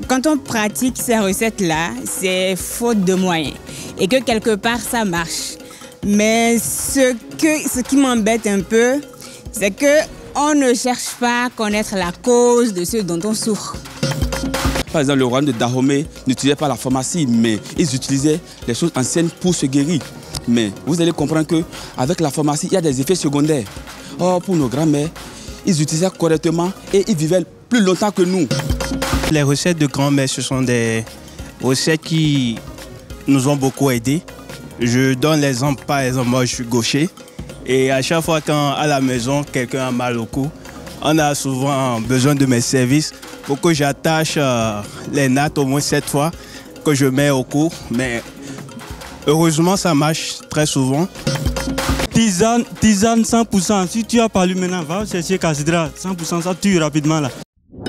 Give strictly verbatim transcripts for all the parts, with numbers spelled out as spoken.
quand on pratique ces recettes-là, c'est faute de moyens et que quelque part ça marche. Mais ce, que, ce qui m'embête un peu, c'est qu'on ne cherche pas à connaître la cause de ce dont on souffre. Par exemple, le royaume de Dahomey n'utilisait pas la pharmacie, mais ils utilisaient les choses anciennes pour se guérir. Mais vous allez comprendre qu'avec la pharmacie, il y a des effets secondaires. Or, pour nos grands-mères, ils utilisaient correctement et ils vivaient plus longtemps que nous. Les recettes de grand-mère, ce sont des recettes qui nous ont beaucoup aidés. Je donne l'exemple, par exemple, moi je suis gaucher. Et à chaque fois qu'à la maison, quelqu'un a mal au cou, on a souvent besoin de mes services pour que j'attache euh, les nattes au moins sept fois que je mets au cou. Mais heureusement, ça marche très souvent. Tisane, tisane cent pour cent. Si tu as parlé maintenant, va chercher Casidra. cent pour cent, ça tue rapidement là.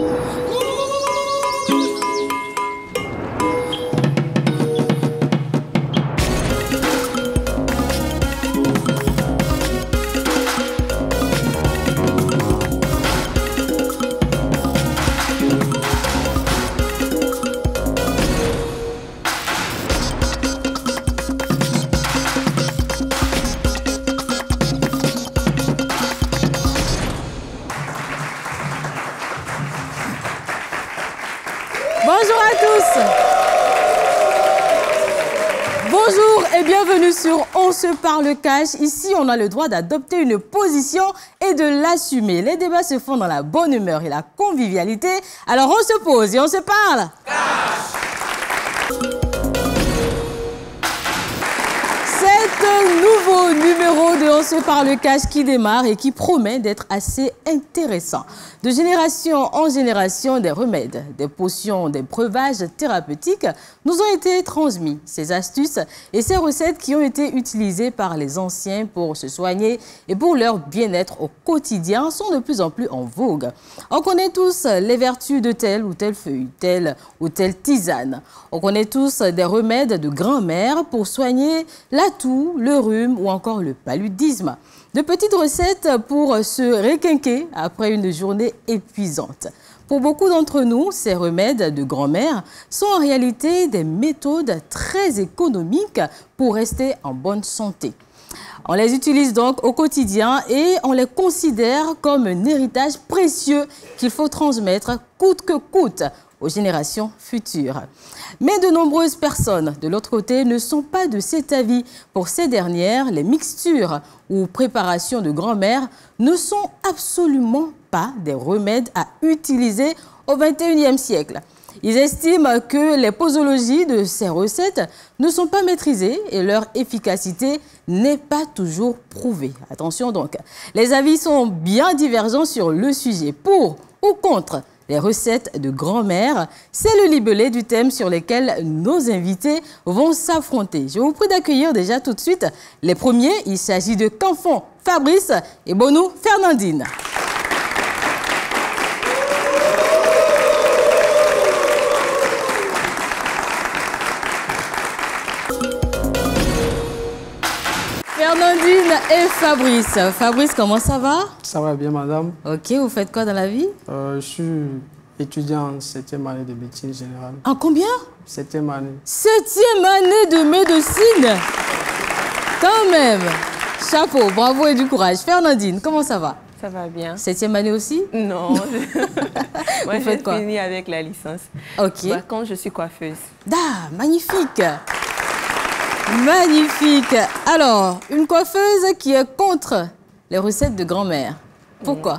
Bonjour à tous. Bonjour et bienvenue sur On se parle cash. Ici, on a le droit d'adopter une position et de l'assumer. Les débats se font dans la bonne humeur et la convivialité. Alors on se pose et on se parle. Cash. C'est un nouveau numéro de On se parle cash qui démarre et qui promet d'être assez intéressant. De génération en génération, des remèdes, des potions, des breuvages thérapeutiques nous ont été transmis. Ces astuces et ces recettes qui ont été utilisées par les anciens pour se soigner et pour leur bien-être au quotidien sont de plus en plus en vogue. On connaît tous les vertus de telle ou telle feuille, telle ou telle tisane. On connaît tous des remèdes de grand-mère pour soigner la toux, le rhume ou encore le paludisme. De petites recettes pour se requinquer après une journée épuisante. Pour beaucoup d'entre nous, ces remèdes de grand-mère sont en réalité des méthodes très économiques pour rester en bonne santé. On les utilise donc au quotidien et on les considère comme un héritage précieux qu'il faut transmettre coûte que coûte aux générations futures. Mais de nombreuses personnes, de l'autre côté, ne sont pas de cet avis. Pour ces dernières, les mixtures ou préparations de grand-mère ne sont absolument pas des remèdes à utiliser au vingt et unième siècle. Ils estiment que les posologies de ces recettes ne sont pas maîtrisées et leur efficacité n'est pas toujours prouvée. Attention donc, les avis sont bien divergents sur le sujet. Pour ou contre les recettes de grand-mère, c'est le libellé du thème sur lequel nos invités vont s'affronter. Je vous prie d'accueillir déjà tout de suite les premiers. Il s'agit de Canfon, Fabrice et Bonou, Fernandine. Fernandine et Fabrice. Fabrice, comment ça va? Ça va bien, madame. Ok, vous faites quoi dans la vie? euh, Je suis étudiant en septième année de médecine générale. En combien? Septième année. Septième année de médecine. Quand même. Chapeau, bravo et du courage. Fernandine, comment ça va? Ça va bien. Septième année aussi? Non. Moi, vous faites quoi? J'ai fini avec la licence. Ok. Par contre, je suis coiffeuse. Ah, magnifique. Magnifique. Alors, une coiffeuse qui est contre les recettes de grand-mère. Pourquoi?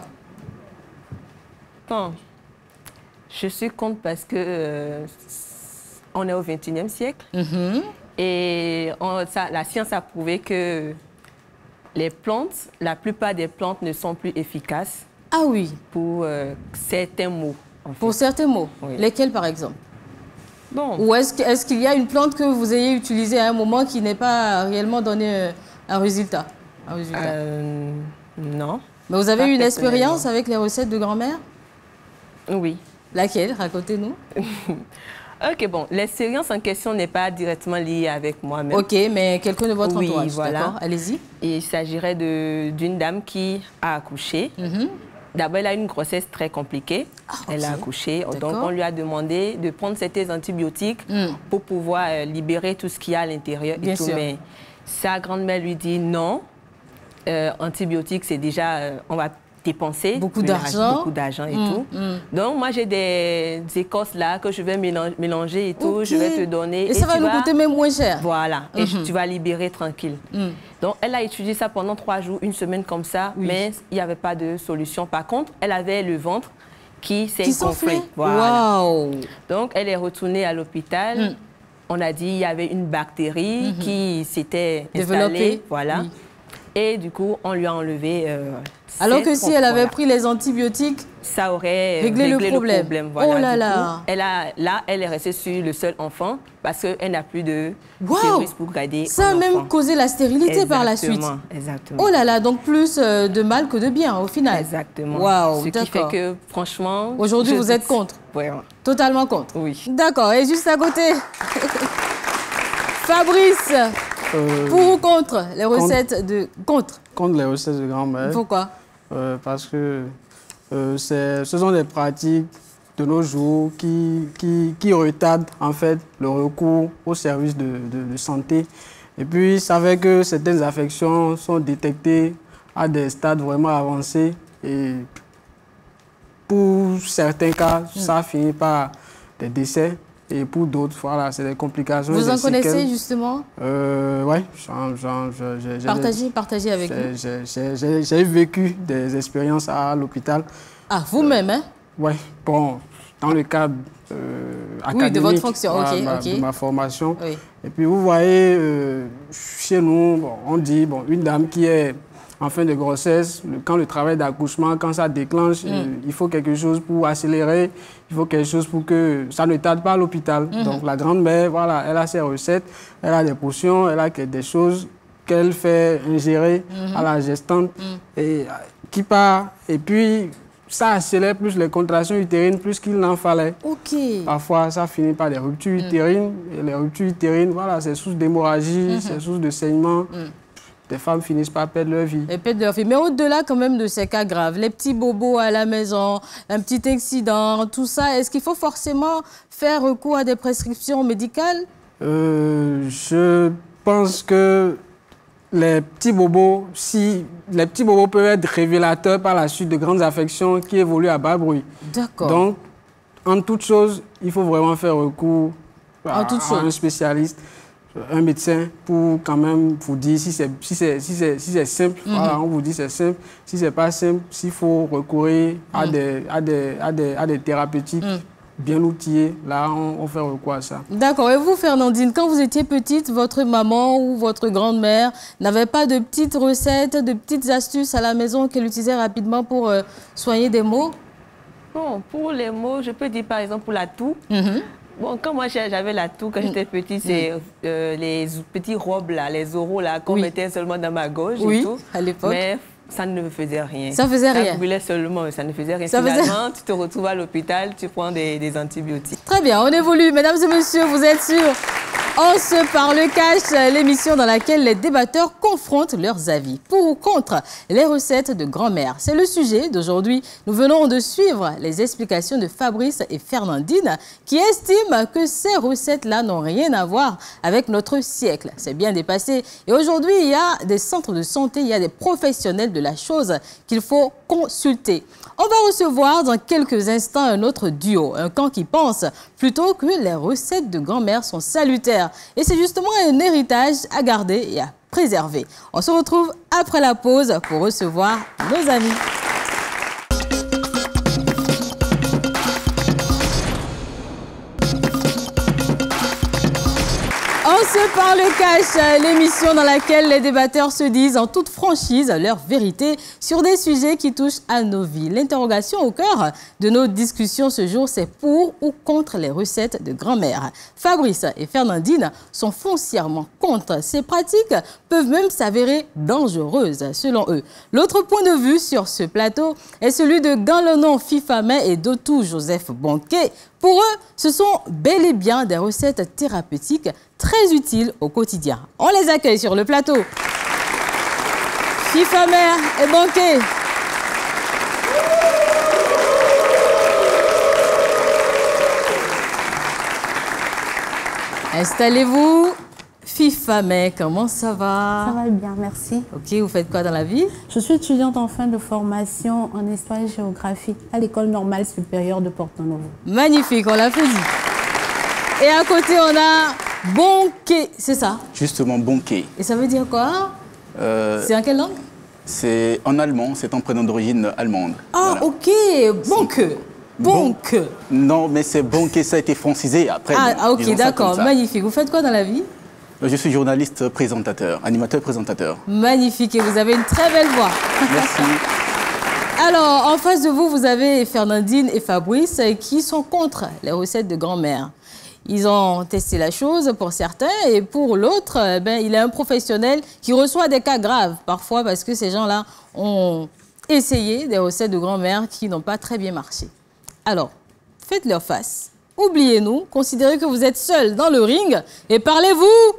Bon, je suis contre parce que euh, on est au vingt et unième siècle. Mm-hmm. Et on, ça, la science a prouvé que les plantes, la plupart des plantes ne sont plus efficaces. Ah oui. Pour euh, certains mots. En fait. Pour certains mots. Oui. Lesquels, par exemple? Bon. Ou est-ce qu'il est qu'il y a une plante que vous ayez utilisée à un moment qui n'est pas réellement donné un résultat, un résultat. Euh, Non. Mais vous avez eu une expérience avec les recettes de grand-mère? Oui. Laquelle? Racontez-nous. Ok, bon, l'expérience en question n'est pas directement liée avec moi-même. Ok, mais quelqu'un de votre oui, entourage, voilà. d'accord? Allez-y. Il s'agirait d'une dame qui a accouché. Mm-hmm. d'abord, elle a une grossesse très compliquée. Ah, okay. Elle a accouché. Donc, on lui a demandé de prendre certains antibiotiques mm. pour pouvoir euh, libérer tout ce qu'il y a à l'intérieur et tout. Sûr. Mais sa grand-mère lui dit non. Euh, antibiotiques, c'est déjà... Euh, on va dépenser beaucoup d'argent beaucoup d'argent et mmh, tout. Mmh. Donc, moi, j'ai des, des écorces là que je vais mélanger, mélanger et tout. Okay. Je vais te donner. Et, et ça va nous vas... coûter même moins cher. Voilà. Mmh. Et je, tu vas libérer tranquille. Mmh. Donc, elle a étudié ça pendant trois jours, une semaine comme ça, oui. mais il n'y avait pas de solution. Par contre, elle avait le ventre qui s'est gonflé. Voilà. Wow. Donc, elle est retournée à l'hôpital. Mmh. On a dit qu'il y avait une bactérie mmh. qui s'était installée. Voilà. Oui. Et du coup, on lui a enlevé... Euh, Alors que si elle avait pris les antibiotiques, ça aurait réglé, réglé le problème. Le problème voilà. Oh là là. Coup, elle a, là, elle est restée sur le seul enfant parce qu'elle n'a plus de wow. virus pour garder Ça a même causé la stérilité exactement, par la suite. Exactement. Oh là là, donc plus euh, de mal que de bien au final. Exactement. Wow, Ce qui fait que, franchement... Aujourd'hui, vous êtes contre? Vraiment. Totalement contre? Oui. D'accord. Et juste à côté, Fabrice, euh, pour ou contre les recettes contre, de... Contre Contre les recettes de grand-mère. Pourquoi? euh, Parce que euh, ce sont des pratiques de nos jours qui, qui, qui retardent en fait le recours aux services de, de, de santé. Et puis, ça fait que certaines affections sont détectées à des stades vraiment avancés. Et pour certains cas, mmh. ça finit par des décès. Et pour d'autres, voilà, c'est des complications. Vous en connaissez séquelles. justement euh, Oui. Partagez, partagez avec nous. J'ai vécu des expériences à l'hôpital. Ah, vous-même, euh, hein? Oui. Bon, dans le cadre euh, académique. Oui, de votre fonction, voilà, ok. Ma, okay. De ma formation. Oui. Et puis, vous voyez, euh, chez nous, bon, on dit, bon, une dame qui est en fin de grossesse, le, quand le travail d'accouchement, quand ça déclenche, mm. euh, il faut quelque chose pour accélérer, il faut quelque chose pour que ça ne tarde pas à l'hôpital. Mm-hmm. Donc la grand-mère, voilà, elle a ses recettes, elle a des potions, elle a des choses qu'elle fait ingérer mm-hmm. à la gestante mm. et qui part. Et puis ça accélère plus les contractions utérines, plus qu'il n'en fallait. Okay. Parfois, ça finit par des ruptures mm. utérines. Et les ruptures utérines, voilà, c'est source d'hémorragie, mm-hmm. c'est source de saignement. Mm. Les femmes finissent par perdre leur vie. Elles perdent leur vie. Mais au-delà quand même de ces cas graves, les petits bobos à la maison, un petit accident, tout ça, est-ce qu'il faut forcément faire recours à des prescriptions médicales? euh, Je pense que les petits bobos, si les petits bobos peuvent être révélateurs par la suite de grandes affections qui évoluent à bas bruit. D'accord. Donc, en toute chose, il faut vraiment faire recours à, en toute à chose. un spécialiste. Un médecin pour quand même vous dire si c'est si c'est si c'est si c'est simple, mm-hmm. voilà, on vous dit c'est simple. Si c'est pas simple, s'il faut recourir à mm. des à des à des à des thérapeutiques mm. bien outillées, là on, on fait recours à ça. D'accord. Et vous, Fernandine, quand vous étiez petite, votre maman ou votre grand-mère n'avait pas de petites recettes, de petites astuces à la maison qu'elle utilisait rapidement pour euh, soigner des maux? Bon, pour les maux, je peux dire par exemple pour la toux. Mm-hmm. Bon, quand moi j'avais la toux, quand j'étais petite, c'est euh, les petits robes là, les oraux là, qu'on oui. mettait seulement dans ma gorge oui, et tout. à l'époque. Mais ça ne me faisait rien. Ça faisait rien. Ça brûlait seulement, ça ne faisait rien. Ça Finalement, faisait... tu te retrouves à l'hôpital, tu prends des, des antibiotiques. Très bien, on évolue. Mesdames et messieurs, vous êtes sur On se parle cash, l'émission dans laquelle les débatteurs confrontent leurs avis. Pour ou contre les recettes de grand-mère. C'est le sujet d'aujourd'hui. Nous venons de suivre les explications de Fabrice et Fernandine qui estiment que ces recettes-là n'ont rien à voir avec notre siècle. C'est bien dépassé. Et aujourd'hui, il y a des centres de santé, il y a des professionnels de la chose qu'il faut consulter. On va recevoir dans quelques instants un autre duo, un camp qui pense plutôt que les recettes de grand-mère sont salutaires. Et c'est justement un héritage à garder et à préserver. On se retrouve après la pause pour recevoir nos amis. On se parle cash, l'émission dans laquelle les débatteurs se disent en toute franchise leur vérité sur des sujets qui touchent à nos vies. L'interrogation au cœur de nos discussions ce jour, c'est pour ou contre les recettes de grand-mère. Fabrice et Fernandine sont foncièrement contre. Ces pratiques peuvent même s'avérer dangereuses, selon eux. L'autre point de vue sur ce plateau est celui de Ganlonon Fifamet et d'Otou Joseph Bonquet. Pour eux, ce sont bel et bien des recettes thérapeutiques très utiles au quotidien. On les accueille sur le plateau. Fifamet et Bonquet. Installez-vous. FIFA, mais comment ça va? Ça va bien, merci. Ok, vous faites quoi dans la vie? Je suis étudiante en fin de formation en histoire et géographie à l'École normale supérieure de Porto Novo. Magnifique, on l'a fait dit. Et à côté, on a Bonké, c'est ça? Justement, Bonké. Et ça veut dire quoi? euh, C'est en quelle langue? C'est en allemand, c'est un prénom d'origine allemande. Ah, voilà. Ok, Bonké. Bonké. Non, mais c'est Bonké, ça a été francisé après. Ah, ah ok, d'accord, magnifique. Vous faites quoi dans la vie? Je suis journaliste présentateur, animateur présentateur. Magnifique, et vous avez une très belle voix. Merci. Alors, en face de vous, vous avez Fernandine et Fabrice qui sont contre les recettes de grand-mère. Ils ont testé la chose pour certains et pour l'autre, ben, il est un professionnel qui reçoit des cas graves parfois parce que ces gens-là ont essayé des recettes de grand-mère qui n'ont pas très bien marché. Alors, faites leur face. Oubliez-nous, considérez que vous êtes seul dans le ring et parlez-vous.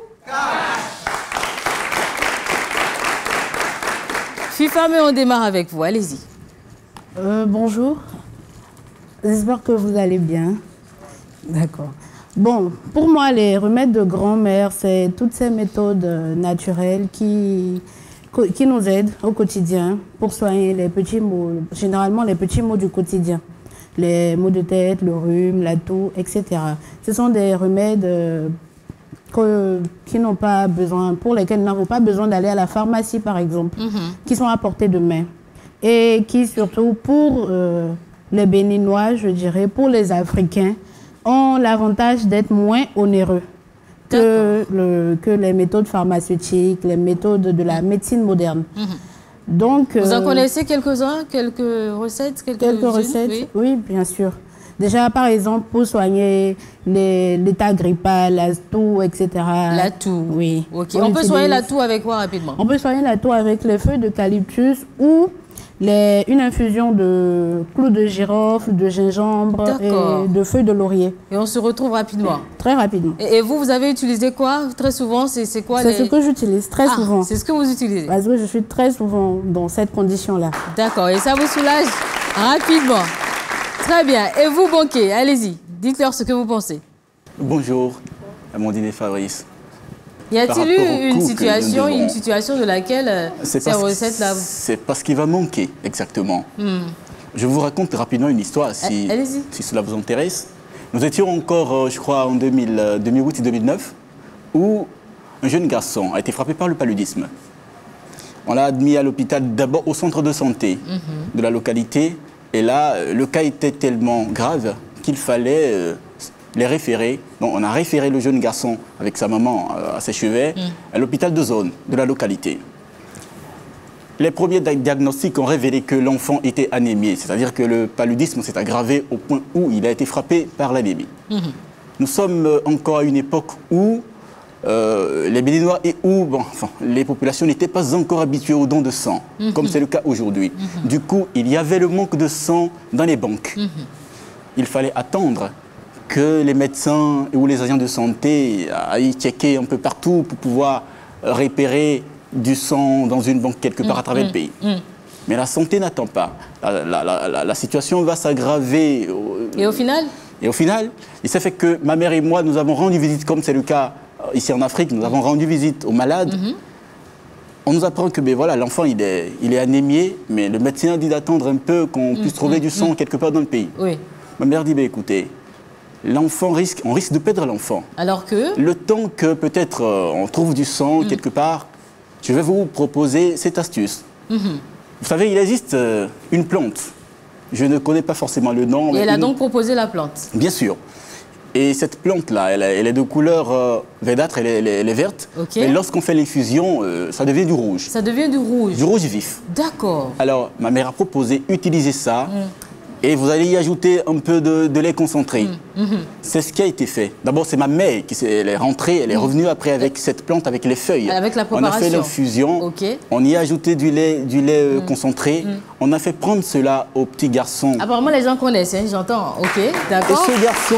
FIFA, mais on démarre avec vous. Allez-y. Euh, bonjour. J'espère que vous allez bien. D'accord. Bon, pour moi, les remèdes de grand-mère, c'est toutes ces méthodes naturelles qui, qui nous aident au quotidien pour soigner les petits maux, généralement les petits maux du quotidien. Les maux de tête, le rhume, la toux, et cetera. Ce sont des remèdes euh, que, qui n'ont pas besoin, pour lesquels nous n'avons pas besoin d'aller à la pharmacie, par exemple, mm-hmm. qui sont à portée de main. Et qui, surtout, pour euh, les Béninois, je dirais, pour les Africains, ont l'avantage d'être moins onéreux que, le, que les méthodes pharmaceutiques, les méthodes de la médecine moderne. Mm-hmm. Donc, vous en euh, connaissez quelques-uns, quelques recettes, quelques, quelques recettes, oui. oui, bien sûr. Déjà, par exemple, pour soigner l'état grippal, la toux, et cetera. La toux, oui. Okay. On, on peut utilise... soigner la toux avec quoi rapidement? On peut soigner la toux avec les feuilles d'eucalyptus ou les, une infusion de clous de girofle, de gingembre et de feuilles de laurier. Et on se retrouve rapidement? Très rapidement. Et, et vous, vous avez utilisé quoi très souvent? C'est quoi C'est les... ce que j'utilise très ah, souvent. C'est ce que vous utilisez? Parce que je suis très souvent dans cette condition-là. D'accord. Et ça vous soulage rapidement? Très bien. Et vous, Bonké, allez-y. Dites-leur ce que vous pensez. Bonjour, Amandine et Fabrice. Y a-t-il eu une situation, une situation de laquelle euh, ces recettes-là... C'est parce qu'il va manquer, exactement. Hmm. Je vous raconte rapidement une histoire, si, si cela vous intéresse. Nous étions encore, euh, je crois, en deux mille huit et deux mille neuf, où un jeune garçon a été frappé par le paludisme. On l'a admis à l'hôpital, d'abord au centre de santé mm-hmm. de la localité. Et là, le cas était tellement grave qu'il fallait euh, les référer. Donc, on a référé le jeune garçon avec sa maman euh, à ses chevets mm. à l'hôpital de zone de la localité. Les premiers diagnostics ont révélé que l'enfant était anémié, c'est-à-dire que le paludisme s'est aggravé au point où il a été frappé par l'anémie. Mm-hmm. Nous sommes encore à une époque où euh, les Béninois et où bon, enfin, les populations n'étaient pas encore habituées aux dons de sang, mm-hmm. comme c'est le cas aujourd'hui. Mm-hmm. Du coup, il y avait le manque de sang dans les banques. Mm-hmm. Il fallait attendre que les médecins ou les agents de santé aillent checker un peu partout pour pouvoir repérer du sang dans une banque quelque part mmh, à travers mmh, le pays. Mmh. Mais la santé n'attend pas. La, la, la, la, la situation va s'aggraver. Et au final Et au final, il s'est fait que ma mère et moi, nous avons rendu visite, comme c'est le cas ici en Afrique, nous avons rendu visite aux malades. Mmh. On nous apprend que ben, voilà, l'enfant il est, il est anémié, mais le médecin dit d'attendre un peu qu'on mmh, puisse trouver mmh, du sang mmh. quelque part dans le pays. Oui. Ma mère dit, ben, écoutez, l'enfant risque, on risque de perdre l'enfant. Alors que Le temps que peut-être euh, on trouve du sang mmh. quelque part, je vais vous proposer cette astuce. Mmh. Vous savez, il existe euh, une plante. Je ne connais pas forcément le nom. Et mais elle a une... donc proposé la plante? Bien sûr. Et cette plante-là, elle, elle est de couleur euh, verdâtre, elle est, elle est, elle est verte. Okay. Mais lorsqu'on fait l'infusion, euh, ça devient du rouge. Ça devient du rouge? Du rouge vif. D'accord. Alors, ma mère a proposé d'utiliser ça. Mmh. Et vous allez y ajouter un peu de, de lait concentré. Mmh, mmh. C'est ce qui a été fait. D'abord, c'est ma mère qui est, elle est rentrée, elle est revenue après avec cette plante, avec les feuilles. Avec la préparation. On a fait l'infusion, okay. on y a ajouté du lait, du lait mmh. concentré. Mmh. On a fait prendre cela au petit garçon. Apparemment, les gens connaissent, hein, j'entends. Ok, d'accord. Et ce garçon...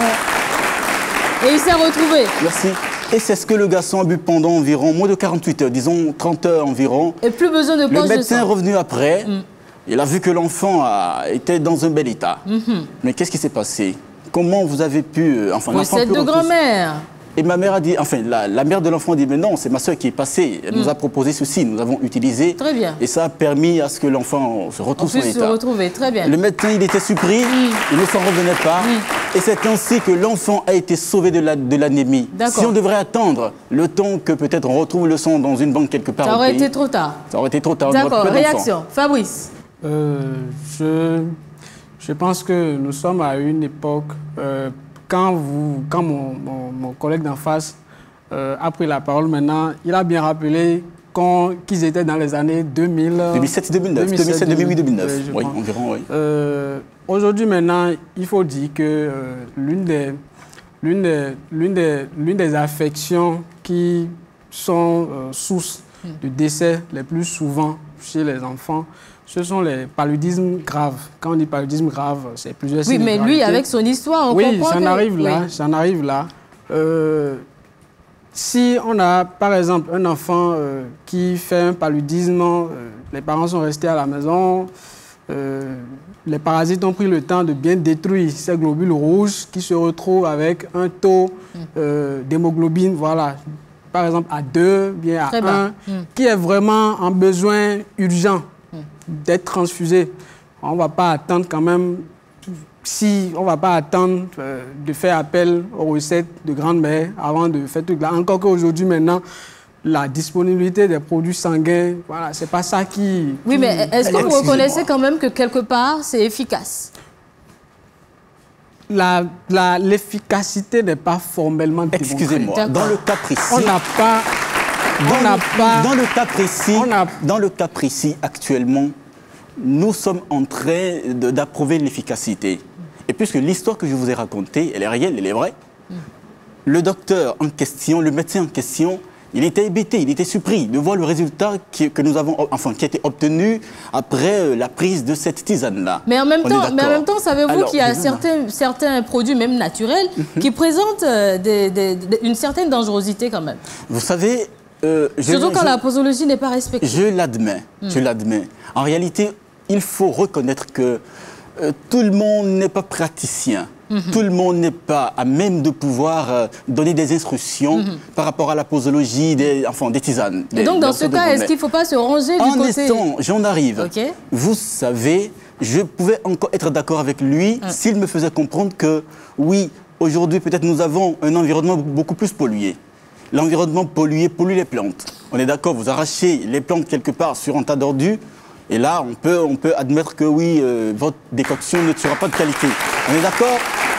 Et il s'est retrouvé. Merci. Et c'est ce que le garçon a bu pendant environ moins de quarante-huit heures, disons trente heures environ. Et plus besoin de poche de sang. Le médecin est revenu après. Mmh. Il a vu que l'enfant était dans un bel état. Mm-hmm. Mais qu'est-ce qui s'est passé? Comment vous avez pu... Enfin, recette de grand-mère. Et ma mère a dit, enfin, la, la mère de l'enfant dit, mais non, c'est ma soeur qui est passée. Elle mm. nous a proposé ceci, nous avons utilisé. Très bien. Et ça a permis à ce que l'enfant se retrouve son état. se retrouver, très bien. Le médecin, il était surpris, mm. il ne s'en revenait pas. Mm. Et c'est ainsi que l'enfant a été sauvé de l'anémie. La, de si on devrait attendre le temps que peut-être on retrouve le sang dans une banque quelque part ça aurait au pays, été trop tard. Ça aurait été trop tard. D'accord, réaction. Fabrice. Euh, je, je pense que nous sommes à une époque, euh, quand, vous, quand mon, mon, mon collègue d'en face euh, a pris la parole maintenant, il a bien rappelé qu'ils étaient dans les années deux mille... deux mille sept deux mille neuf, deux mille sept, deux mille huit, deux mille neuf, oui, environ, oui. Euh, Aujourd'hui, maintenant, il faut dire que euh, l'une des, l'une des, l'une des, l'une des affections qui sont euh, source de décès les plus souvent chez les enfants, ce sont les paludismes graves. Quand on dit paludisme grave, c'est plusieurs Oui, mais lui, avec son histoire, on oui, comprend j'en arrive là, oui, j'en arrive là. Euh, si on a, par exemple, un enfant euh, qui fait un paludisme, euh, les parents sont restés à la maison, euh, les parasites ont pris le temps de bien détruire ces globules rouges qui se retrouvent avec un taux euh, d'hémoglobine, voilà, par exemple à deux, bien à un, mm. qui est vraiment en besoin urgent d'être transfusé. On ne va pas attendre quand même, si on ne va pas attendre euh, de faire appel aux recettes de grand-mère avant de faire tout là. Encore qu'aujourd'hui, maintenant, la disponibilité des produits sanguins, voilà, c'est pas ça qui... Oui, qui... mais est-ce que vous reconnaissez quand même que quelque part, c'est efficace? L'efficacité n'est pas formellement démontrée. Excusez-moi, dans le cas précis... On n'a pas... Dans, on le, pas, dans, le cas précis, a... dans le cas précis, actuellement, nous sommes en train d'approuver l'efficacité. Et puisque l'histoire que je vous ai racontée, elle est réelle, elle est vraie, mm. le docteur en question, le médecin en question, il était hébété, il était surpris de voir le résultat qui, que nous avons, enfin, qui a été obtenu après la prise de cette tisane-là. Mais en même On temps, mais en même temps, savez-vous qu'il y a certains, certains produits, même naturels, mm-hmm. qui présentent euh, des, des, des, une certaine dangerosité quand même. Vous savez... Euh, je, Surtout quand je, la posologie n'est pas respectée. Je l'admets, mm. je l'admets. En réalité, il faut reconnaître que euh, tout le monde n'est pas praticien. Mm-hmm. Tout le monde n'est pas à même de pouvoir euh, donner des instructions mm-hmm. par rapport à la posologie des, enfin, des tisanes. Et des, donc, dans ce cas, est-ce qu'il ne faut pas se ranger du en côté... En instant, j'en arrive. Okay. Vous savez, je pouvais encore être d'accord avec lui mm. s'il me faisait comprendre que, oui, aujourd'hui, peut-être nous avons un environnement beaucoup plus pollué. L'environnement pollué pollue les plantes. On est d'accord, vous arrachez les plantes quelque part sur un tas d'ordures, et là, on peut, on peut admettre que oui, euh, votre décoction ne sera pas de qualité. On est d'accord?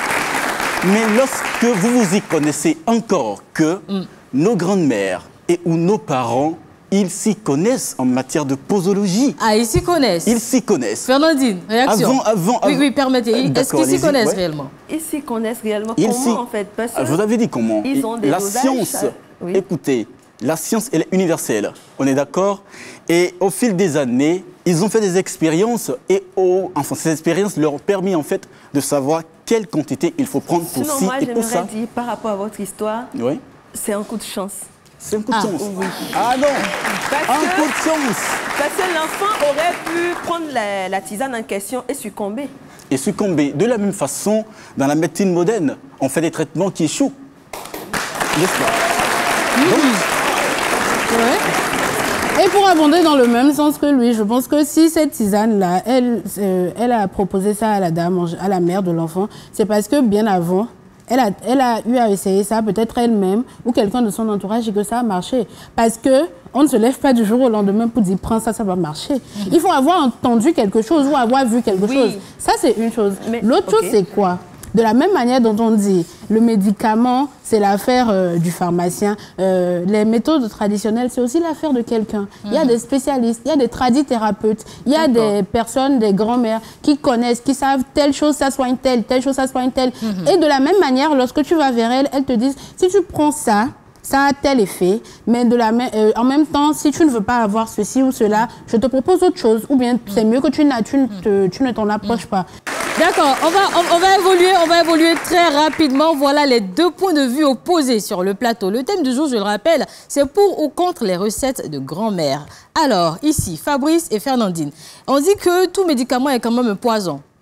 Mais lorsque vous vous y connaissez encore que mm. nos grandes-mères et ou nos parents, ils s'y connaissent en matière de posologie. Ah, ils s'y connaissent. Ils s'y connaissent. Fernandine, réaction. Avant, avant, avant... Oui, oui, permettez. Est-ce qu'ils s'y connaissent ouais. réellement? Ils s'y connaissent réellement. Ils comment, en fait? Parce que vous avez dit comment? Ils ont des La dosages, science, oui. écoutez, la science, elle est universelle. On est d'accord? Et au fil des années, ils ont fait des expériences et au, enfin, ces expériences leur ont permis, en fait, de savoir quelle quantité il faut prendre pour Sinon, ci moi, et pour ça. Sinon, moi, j'aimerais dire, par rapport à votre histoire, oui. c'est un coup de chance. C'est un coup de ah, chance. Oui. Ah non, parce un que, coup de chance. Parce que l'enfant aurait pu prendre la, la tisane en question et succomber. Et succomber. De la même façon, dans la médecine moderne, on fait des traitements qui échouent. N'est-ce pas? Mmh. Donc, ouais. Et pour abonder dans le même sens que lui, je pense que si cette tisane-là, elle, euh, elle a proposé ça à la dame, à la mère de l'enfant, c'est parce que bien avant, Elle a, elle a eu à essayer ça, peut-être elle-même ou quelqu'un de son entourage, et que ça a marché. Parce qu'on ne se lève pas du jour au lendemain pour dire « prends ça, ça va marcher mmh. ». Il faut avoir entendu quelque chose ou avoir vu quelque oui. chose. Ça, c'est une chose. L'autre okay. chose, c'est quoi? De la même manière dont on dit le médicament, c'est l'affaire euh, du pharmacien. Euh, les méthodes traditionnelles, c'est aussi l'affaire de quelqu'un. Mmh. Il y a des spécialistes, il y a des tradithérapeutes, il y a des personnes, des grands-mères qui connaissent, qui savent telle chose, ça soigne telle, telle chose, ça soigne telle. Mmh. Et de la même manière, lorsque tu vas vers elles, elles te disent, si tu prends ça, ça a tel effet, mais de la même, euh, en même temps, si tu ne veux pas avoir ceci ou cela, je te propose autre chose. Ou bien, c'est mieux que tu, tu, te, tu ne t'en approches pas. D'accord, on va, on, on va évoluer, on va évoluer très rapidement. Voilà les deux points de vue opposés sur le plateau. Le thème du jour, je le rappelle, c'est pour ou contre les recettes de grand-mère. Alors, ici, Fabrice et Fernandine, on dit que tout médicament est quand même un poison.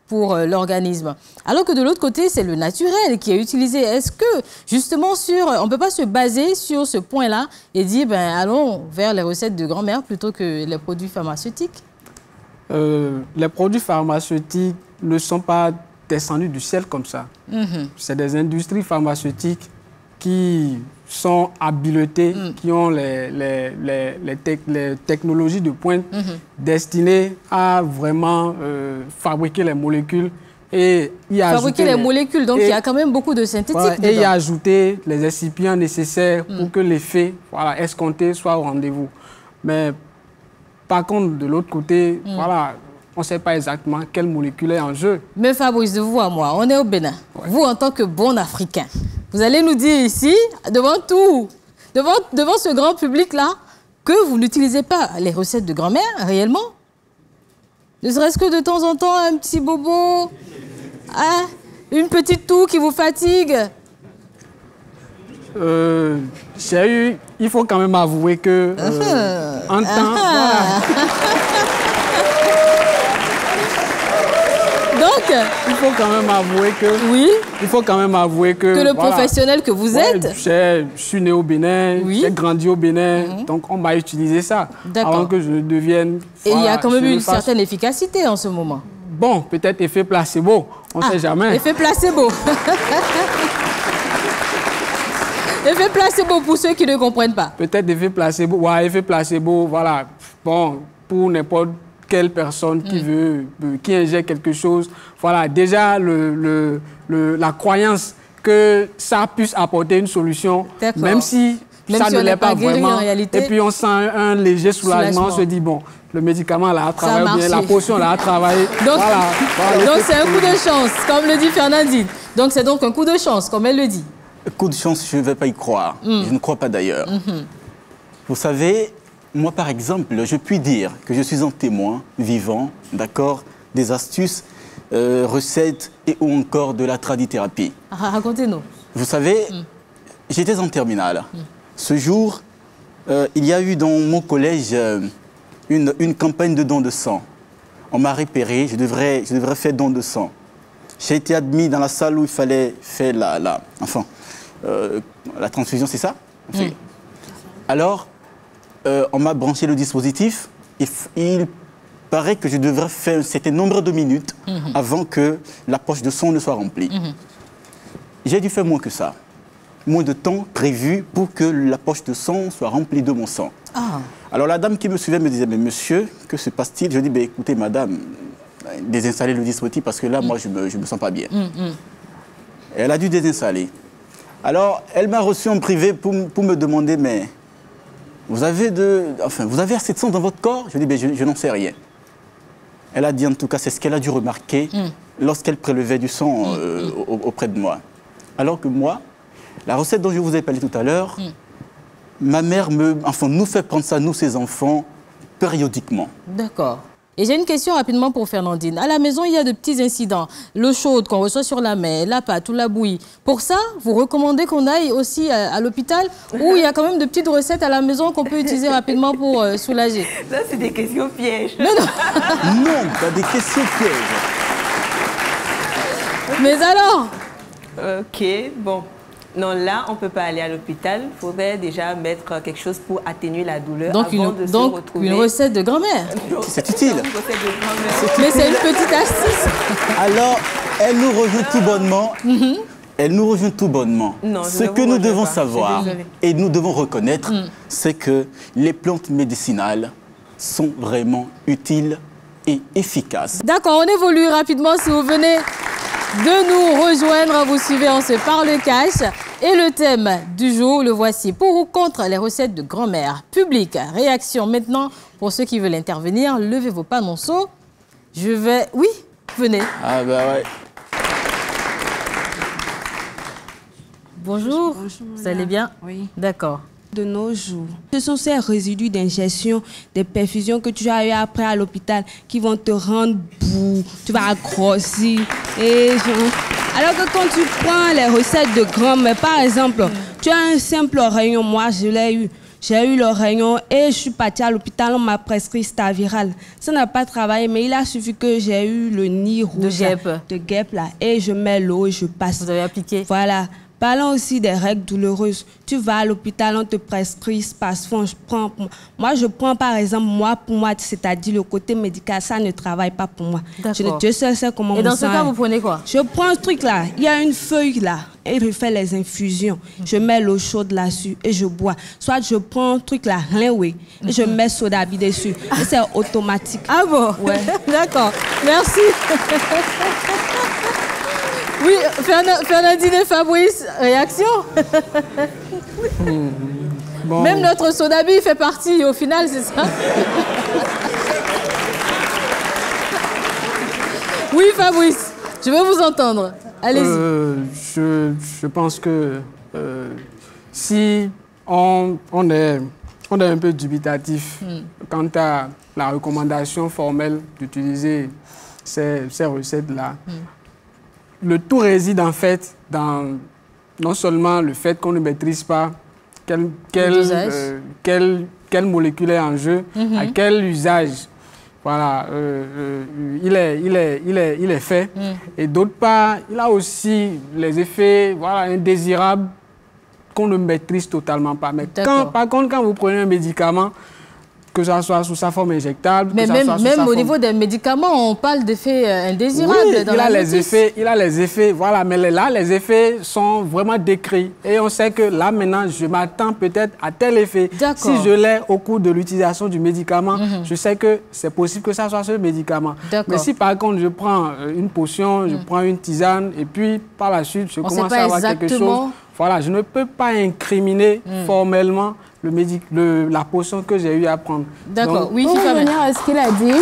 pour euh, l'organisme. Alors que de l'autre côté, c'est le naturel qui est utilisé. Est-ce que, justement, sur, on ne peut pas se baser sur ce point-là et dire, ben, allons vers les recettes de grand-mère plutôt que les produits pharmaceutiques? euh, Les produits pharmaceutiques ne sont pas descendus du ciel comme ça. Mm-hmm. C'est des industries pharmaceutiques qui sont habiletées, mm. qui ont les, les, les, les, tec les technologies de pointe mm-hmm. destinées à vraiment euh, fabriquer les molécules et y fabriquer les, les molécules, donc il y a quand même beaucoup de synthétique voilà, et y ajouter les excipients nécessaires mm. pour que l'effet voilà, escompté soit au rendez-vous. Mais par contre, de l'autre côté, mm. voilà, on ne sait pas exactement quelle molécule est en jeu. Mais Fabrice, de vous à moi, on est au Bénin. Ouais. Vous, en tant que bon Africain, vous allez nous dire ici, devant tout, devant, devant ce grand public-là, que vous n'utilisez pas les recettes de grand-mère, réellement? Ne serait-ce que de temps en temps, un petit bobo, hein, une petite toux qui vous fatigue. Euh, j'ai eu, il faut quand même avouer que, euh, uh-huh. en temps... Uh-huh. Voilà. Donc, il faut quand même avouer que... Oui. Il faut quand même avouer que... Que le voilà, professionnel que vous ouais, êtes... Je suis né au Bénin, oui. J'ai grandi au Bénin, mm-hmm. donc on m'a utilisé ça avant que je ne devienne... Et voilà, il y a quand même une fasse... certaine efficacité en ce moment. Bon, peut-être effet placebo, on ne ah, sait jamais. Effet placebo. Effet placebo pour ceux qui ne comprennent pas. Peut-être effet placebo, ouais, effet placebo, voilà. Bon, pour n'importe quelle personne qui mm. veut, qui injecte quelque chose, voilà, déjà le, le, le, la croyance que ça puisse apporter une solution, même si même ça si ne l'est pas, pas vraiment. Et puis on sent un, un léger soulagement, soulagement, on se dit bon, le médicament là a travaillé bien, la potion là a travaillé. Donc voilà, voilà, donc c'est un coup de chance, comme le dit Fernandine. Donc c'est donc un coup de chance, comme elle le dit. Coup de chance, je ne vais pas y croire. Mm. Je ne crois pas d'ailleurs. Mm-hmm. Vous savez, moi par exemple, je puis dire que je suis un témoin vivant, d'accord, des astuces, euh, recettes et ou encore de la tradithérapie. Ah, racontez-nous. Vous savez, mm. j'étais en terminale. Mm. Ce jour, euh, il y a eu dans mon collège euh, une, une campagne de don de sang. On m'a repéré, je devrais, je devrais faire don de sang. J'ai été admis dans la salle où il fallait faire la, la, enfin, euh, la transfusion, c'est ça? Enfin, mm. Alors, euh, on m'a branché le dispositif. Il, il paraît que je devrais faire un certain nombre de minutes mm-hmm. avant que la poche de sang ne soit remplie. Mm-hmm. J'ai dû faire moins que ça. Moins de temps prévu pour que la poche de sang soit remplie de mon sang. Ah. Alors la dame qui me suivait me disait, mais monsieur, que se passe-t-il? Je dis, ben, écoutez madame, désinstaller le dispositif parce que là, mm. moi, je ne me, je me sens pas bien. Mm, mm. Elle a dû désinstaller. Alors, elle m'a reçu en privé pour, pour me demander, mais vous avez, de, enfin, vous avez assez de sang dans votre corps? Je dis, ben, je, je n'en sais rien. Elle a dit, en tout cas, c'est ce qu'elle a dû remarquer mm. lorsqu'elle prélevait du sang euh, mm. auprès de moi. Alors que moi, la recette dont je vous ai parlé tout à l'heure, mm. ma mère me, enfin, nous fait prendre ça, nous, ses enfants, périodiquement. D'accord. Et j'ai une question rapidement pour Fernandine. À la maison, il y a de petits incidents. L'eau chaude qu'on reçoit sur la main, la pâte ou la bouillie. Pour ça, vous recommandez qu'on aille aussi à, à l'hôpital où il y a quand même de petites recettes à la maison qu'on peut utiliser rapidement pour euh, soulager? Ça, c'est des questions pièges. Non, non. Non, pas des questions pièges. Mais alors? Ok, bon. Non, là, on ne peut pas aller à l'hôpital. Il faudrait déjà mettre quelque chose pour atténuer la douleur donc avant une, de donc se retrouver. une recette de grand-mère. C'est utile. Mais c'est une petite astuce. Alors, elle nous rejoint tout bonnement. Mm-hmm. Elle nous rejoint tout bonnement. Non, Ce que nous devons pas. savoir et nous devons reconnaître, mm. c'est que les plantes médicinales sont vraiment utiles et efficaces. D'accord, on évolue rapidement si vous venez de nous rejoindre. Vous suivez On se parle cash. Et le thème du jour, le voici. Pour ou contre les recettes de grand-mère? Public, réaction maintenant. Pour ceux qui veulent intervenir, levez vos panonceaux. Je vais... Oui, venez. Ah bah ouais. Bonjour. Bonjour, vous allez bien? Oui. D'accord. De nos jours, ce sont ces résidus d'ingestion, des perfusions que tu as eu après à l'hôpital qui vont te rendre bout, tu vas grossir. Et genre... Alors que quand tu prends les recettes de grand-mère, par exemple, tu as un simple rayon, moi je l'ai eu, J'ai eu le réunion et je suis partie à l'hôpital, on m'a prescrit Staviral. Ça n'a pas travaillé, mais il a suffi que j'ai eu le nid rouge. De guêpe. De guêpe, là. Et je mets l'eau et je passe. Vous avez appliqué? Voilà. Parlons aussi des règles douloureuses. Tu vas à l'hôpital, on te prescrit Spasfon. Je prends, moi, je prends par exemple, moi, pour moi, c'est-à-dire le côté médical, ça ne travaille pas pour moi. Je ne Dieu seul sait comment. Et dans ce cas, vous prenez quoi? Je prends ce truc-là. Il y a une feuille là. Et je fais les infusions. Je mets l'eau chaude là-dessus et je bois. Soit je prends un truc là, rien, oui. Et je mets soda bi dessus. Et c'est automatique. Ah bon? Ouais. D'accord. Merci. Oui, Fernandine et Fabrice, réaction? Mmh. Bon. Même notre sodabi fait partie au final, c'est ça? Oui, Fabrice, je veux vous entendre. Allez-y. Euh, je, je pense que euh, si on, on, est, on est un peu dubitatif mm. quant à la recommandation formelle d'utiliser ces, ces recettes-là, mm. le tout réside en fait dans non seulement le fait qu'on ne maîtrise pas quelle, quelle, euh, quelle, quelle molécule est en jeu, mm-hmm. à quel usage voilà, euh, euh, il, est, il, est, il, est, il est fait. Mm. Et d'autre part, il a aussi les effets voilà, indésirables qu'on ne maîtrise totalement pas. Mais quand, par contre, quand vous prenez un médicament, que ça soit sous sa forme injectable, mais que même, ça soit sous même sa au forme... niveau des médicaments, on parle d'effets indésirables. Oui, dans il, la a les effets, il a les effets, voilà, mais là, les effets sont vraiment décrits. Et on sait que là, maintenant, je m'attends peut-être à tel effet. Si je l'ai au cours de l'utilisation du médicament, mm-hmm. je sais que c'est possible que ça soit ce médicament. Mais si par contre, je prends une potion, mm. je prends une tisane, et puis par la suite, je on commence à avoir exactement... quelque chose, voilà, je ne peux pas incriminer mm. formellement Le médic, le, la potion que j'ai eu à prendre. D'accord, oui, pour revenir à ce qu'il a dit,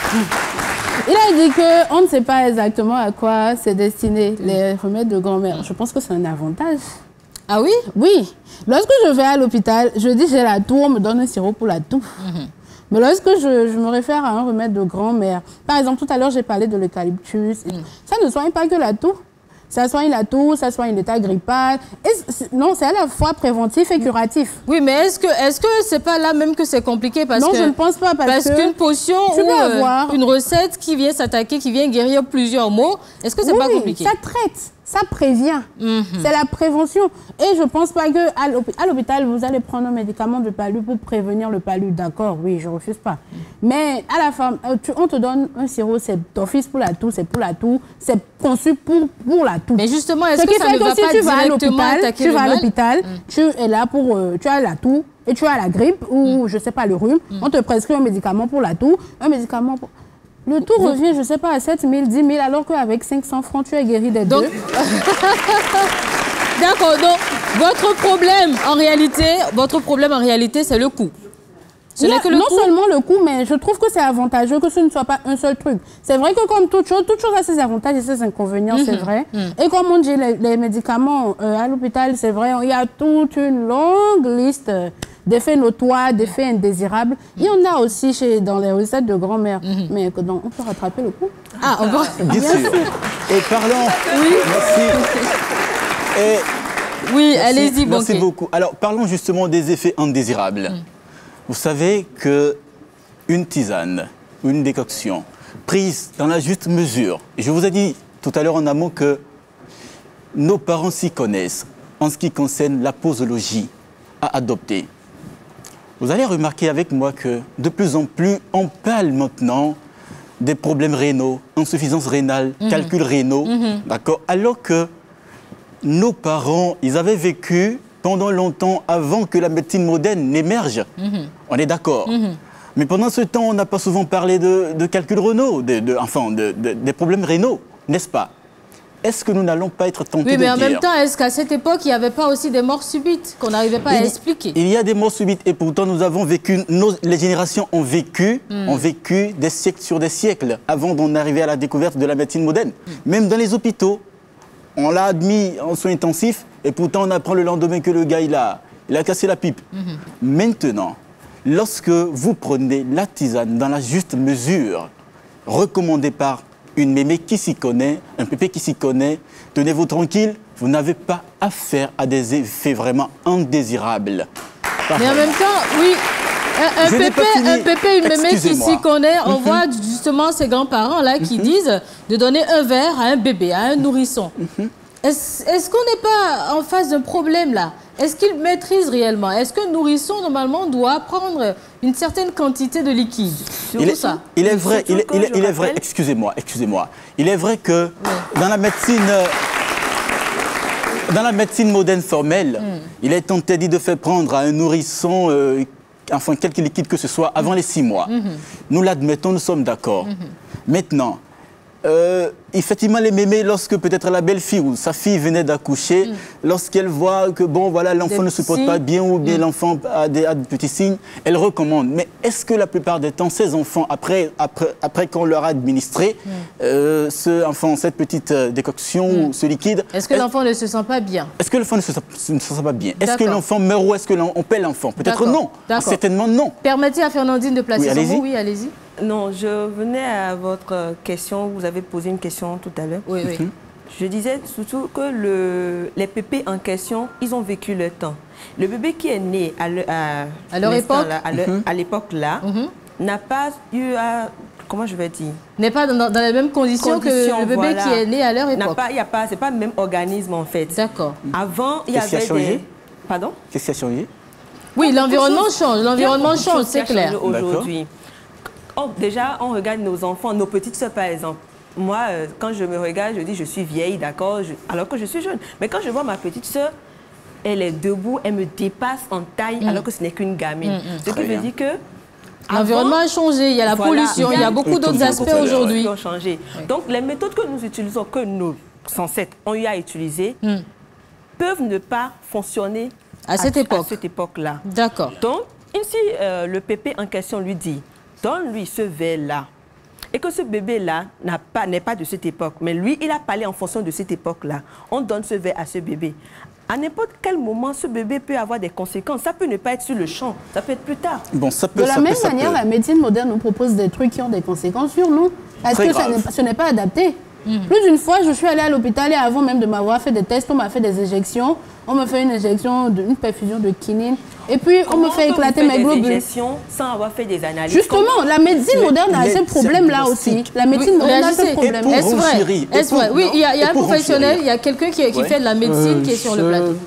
il a dit qu'on ne sait pas exactement à quoi c'est destiné les remèdes de grand-mère. Je pense que c'est un avantage. Ah oui? Oui. Lorsque je vais à l'hôpital, je dis j'ai la toux, on me donne un sirop pour la toux. Mm-hmm. Mais lorsque je, je me réfère à un remède de grand-mère, par exemple, tout à l'heure, j'ai parlé de l'eucalyptus, mm. ça ne soigne pas que la toux. Ça soigne la toux, ça soigne l'état grippal. Et non, c'est à la fois préventif et curatif. Oui, mais est-ce que est-ce que c'est pas là même que c'est compliqué parce non, que je ne pense pas parce, parce que qu'une potion tu ou peux avoir... une recette qui vient s'attaquer, qui vient guérir plusieurs maux, est-ce que c'est oui, pas compliqué? Ça traite, ça prévient. Mm-hmm. C'est la prévention. Et je pense pas que à l'hôpital vous allez prendre un médicament de palu pour prévenir le palu. D'accord, oui, je refuse pas. Mm. Mais à la fin, on te donne un sirop, c'est d'office pour la toux, c'est pour la toux, c'est conçu pour pour la toux. Mais justement, est-ce Ce que qui ça fait ne que va si pas tu vas à directement l'hôpital, attaquer tu le vas à mal? l'hôpital, mm. tu es là pour, euh, tu as la toux et tu as la grippe ou mm. je sais pas le rhume. Mm. On te prescrit un médicament pour la toux, un médicament pour... Le tout Vous... revient, je sais pas, à sept mille, dix mille, alors qu'avec cinq cents francs, tu es guéri des donc... deux. D'accord, donc votre problème en réalité, votre problème en réalité, c'est le coût. Ce n'est que le non coût. seulement le coût, mais je trouve que c'est avantageux que ce ne soit pas un seul truc. C'est vrai que comme toute chose, toute chose a ses avantages et ses inconvénients, mm-hmm. c'est vrai. Mm. Et comme on dit, les, les médicaments euh, à l'hôpital, c'est vrai, il y a toute une longue liste d'effets notoires, d'effets indésirables. Il y en a aussi chez, dans les recettes de grand-mère. Mm-hmm. Mais donc, on peut rattraper le coût. Ah, on peut... Bien, Bien sûr. sûr. Et parlons... Oui. Merci. Et... Oui, allez-y, bon. Merci beaucoup. Alors, parlons justement des effets indésirables. Mm. Vous savez qu'une tisane ou une décoction prise dans la juste mesure, et je vous ai dit tout à l'heure en amont que nos parents s'y connaissent en ce qui concerne la posologie à adopter. Vous allez remarquer avec moi que de plus en plus, on parle maintenant des problèmes rénaux, insuffisance rénale, mmh. calculs rénaux, mmh. d'accord, alors que nos parents, ils avaient vécu pendant longtemps avant que la médecine moderne n'émerge. Mmh. On est d'accord. Mmh. Mais pendant ce temps, on n'a pas souvent parlé de, de calculs rénaux, de, de, enfin, de, de, des problèmes rénaux, n'est-ce pas? Est-ce que nous n'allons pas être tentés de dire... Oui, mais en même temps, est-ce qu'à cette époque, il n'y avait pas aussi des morts subites qu'on n'arrivait pas il, à expliquer? Il y a des morts subites et pourtant nous avons vécu, nos, les générations ont vécu, mm. ont vécu des siècles sur des siècles avant d'en arriver à la découverte de la médecine moderne. Mm. Même dans les hôpitaux, on l'a admis en soins intensifs et pourtant on apprend le lendemain que le gars, il a, il a cassé la pipe. Mm-hmm. Maintenant, lorsque vous prenez la tisane dans la juste mesure, recommandée par une mémé qui s'y connaît, un pépé qui s'y connaît, tenez-vous tranquille, vous n'avez pas affaire à des effets vraiment indésirables. Mais en même temps, oui, un, un pépé, un pépé, une mémé qui s'y connaît, on mm-hmm. voit justement ces grands-parents-là qui mm-hmm. disent de donner un verre à un bébé, à un nourrisson. Mm-hmm. Est-ce est-ce qu'on n'est pas en face d'un problème là? Est-ce qu'ils maîtrisent réellement? Est-ce qu'un nourrisson, normalement, doit prendre une certaine quantité de liquide? Il est, ça. Il est vrai, il est, il est, il est vrai, excusez-moi, excusez-moi. Il est vrai que oui. dans la médecine... Dans la médecine moderne formelle, mm. il est interdit de faire prendre à un nourrisson, euh, enfin, quelque liquide que ce soit, avant les six mois. Mm-hmm. Nous l'admettons, nous sommes d'accord. Mm-hmm. Maintenant, euh, effectivement, les mémés, lorsque peut-être la belle-fille ou sa fille venait d'accoucher, mm. lorsqu'elle voit que, bon, voilà, l'enfant ne se porte pas bien ou bien mm. l'enfant a des, a des petits signes, elle recommande. Mais est-ce que la plupart des temps, ces enfants, après, après, après qu'on leur a administré mm. euh, ce, enfin, cette petite euh, décoction mm. ou ce liquide... Est-ce que est l'enfant ne se sent pas bien? Est-ce que l'enfant ne se sent, ne se sent pas bien? Est-ce que l'enfant meurt ou est-ce qu'on paie l'enfant? Peut-être non. Certainement non. Permettez à Fernandine de placer oui, son mot. Oui, allez-y. Non, je venais à votre question. Vous avez posé une question tout à l'heure. Oui, oui. Mm-hmm. Je disais surtout que le, les pépés en question, ils ont vécu leur temps. Le bébé qui est né à, le, à, à leur époque, là, à l'époque mm-hmm. là, mm-hmm. n'a pas eu à... Comment je vais dire? N'est pas dans, dans les mêmes conditions, conditions que le bébé voilà. qui est né à leur époque. Il n'y a pas, c'est pas le même organisme en fait. D'accord. Avant, il y avait des... Pardon? Qu'est-ce qui a changé? Oui, l'environnement change. L'environnement change, c'est clair. Aujourd'hui. Oh, déjà, on regarde nos enfants, nos petites soeurs par exemple. Moi, euh, quand je me regarde, je dis je suis vieille, d'accord, alors que je suis jeune. Mais quand je vois ma petite soeur, elle est debout, elle me dépasse en taille, mm. alors que ce n'est qu'une gamine. Mm, mm. Ce qui veut dire que... L'environnement a changé, il y a la voilà, pollution, il y a beaucoup d'autres aspects aujourd'hui. Qui ont changé. Oui. Donc, les méthodes que nous utilisons, que nos ancêtres ont eu à utiliser, mm. peuvent ne pas fonctionner à cette à, époque. À cette époque-là. D'accord. Donc, ici, euh, le pépé en question lui dit... Donne-lui ce verre-là. Et que ce bébé-là n'est pas, pas de cette époque. Mais lui, il a parlé en fonction de cette époque-là. On donne ce verre à ce bébé. À n'importe quel moment, ce bébé peut avoir des conséquences. Ça peut ne pas être sur le champ. Ça peut être plus tard. Bon, ça peut, de la ça même peut, manière, peut. la médecine moderne nous propose des trucs qui ont des conséquences sur nous. Est-ce que ça ce n'est pas adapté? Mmh. Plus d'une fois, je suis allée à l'hôpital et avant même de m'avoir fait des tests, on m'a fait des injections. On me fait une injection, de, une perfusion de quinine. Et puis, Comment on me fait éclater mes globules. Des injections sans avoir fait des analyses. Justement, Comment la médecine moderne a ce problème-là aussi. La médecine oui, moderne a ce problème. Est-ce vrai? Est-ce vrai? Oui, il y a, y a un professionnel, il y a quelqu'un qui, qui ouais. fait de la médecine euh, qui est sur je, le plateau.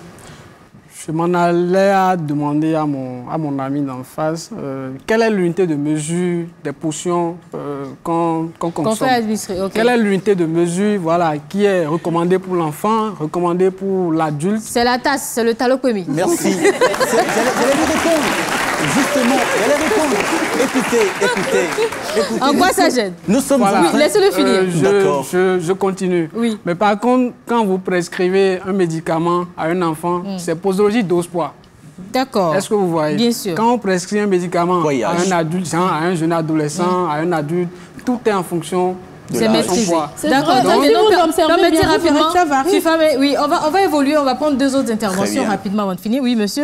Je m'en allais à demander à mon, à mon ami d'en face euh, quelle est l'unité de mesure des potions euh, qu'on qu consomme. Qu'on fait administrer, ok. Quelle est l'unité de mesure voilà, qui est recommandée pour l'enfant, recommandée pour l'adulte? C'est la tasse, c'est le talopémie. Merci. J'allais vous répondre. Justement, j'allais répondre. Écoutez, écoutez, écoutez. En quoi ça gêne? Nous sommes voilà. Oui, laissez-le finir. Euh, D'accord. Je, je, je continue. Oui. Mais par contre, quand vous prescrivez un médicament à un enfant, mm. c'est posologie dose-poids. D'accord. Est-ce que vous voyez? Bien sûr. Quand on prescrit un médicament Voyage. à un adulte, à un jeune adolescent, mm. à un adulte, tout est en fonction de c'est maîtrisé. D'accord. Donc, si vous observez bien, rapidement. Ça varie. FIFA, mais, oui, on va, on va évoluer. On va prendre deux autres interventions rapidement avant de finir. Oui, monsieur.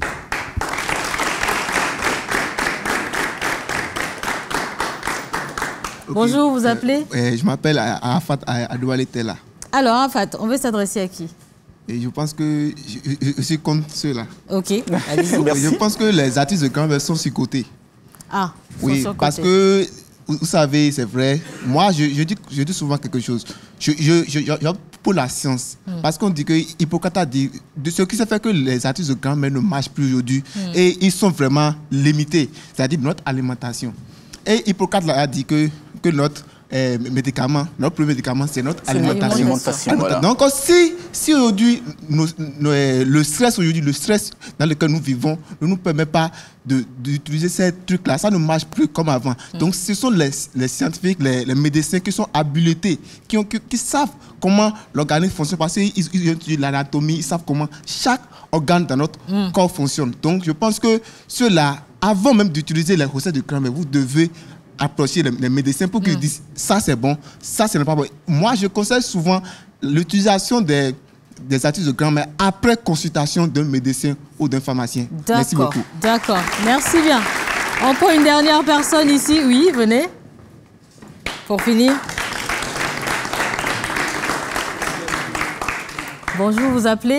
Okay. Bonjour, vous appelez euh, euh, Je m'appelle Arafat Adoualetela. Alors, Arafat, on veut s'adresser à qui? Et je pense que je, je, je suis contre ceux-là. Ok, allez-y. Je pense que les artistes de grand-mère sont sur côté. Ah, oui, sont sur parce côté. que, vous savez, c'est vrai, moi, je, je, dis, je dis souvent quelque chose. Je, je, je, je, pour la science, mm. parce qu'on dit que Hippocrate a dit, de ce qui se fait que les artistes de grand-mère ne marchent plus aujourd'hui, mm. et ils sont vraiment limités, c'est-à-dire notre alimentation. Et Hippocrate a dit que, que notre euh, médicament, notre premier médicament, c'est notre alimentation. alimentation voilà. Donc, si, si aujourd'hui, nous, nous, le stress aujourd'hui, le stress dans lequel nous vivons, ne nous permet pas d'utiliser ces trucs-là, ça ne marche plus comme avant. Mm. Donc, ce sont les, les scientifiques, les, les médecins qui sont habilités, qui, ont, qui, qui savent comment l'organisme fonctionne, parce qu'ils ils étudient l'anatomie, ils savent comment chaque organe dans notre mm. corps fonctionne. Donc, je pense que ceux-là, avant même d'utiliser les recettes de grand-mère, vous devez approcher les, les médecins pour qu'ils mm. disent ça c'est bon, ça c'est pas bon. Moi, je conseille souvent l'utilisation des, des artistes de grand-mère après consultation d'un médecin ou d'un pharmacien. Merci beaucoup. D'accord, merci bien. On prend une dernière personne ici. Oui, venez. Pour finir. Bonjour, vous appelez? euh,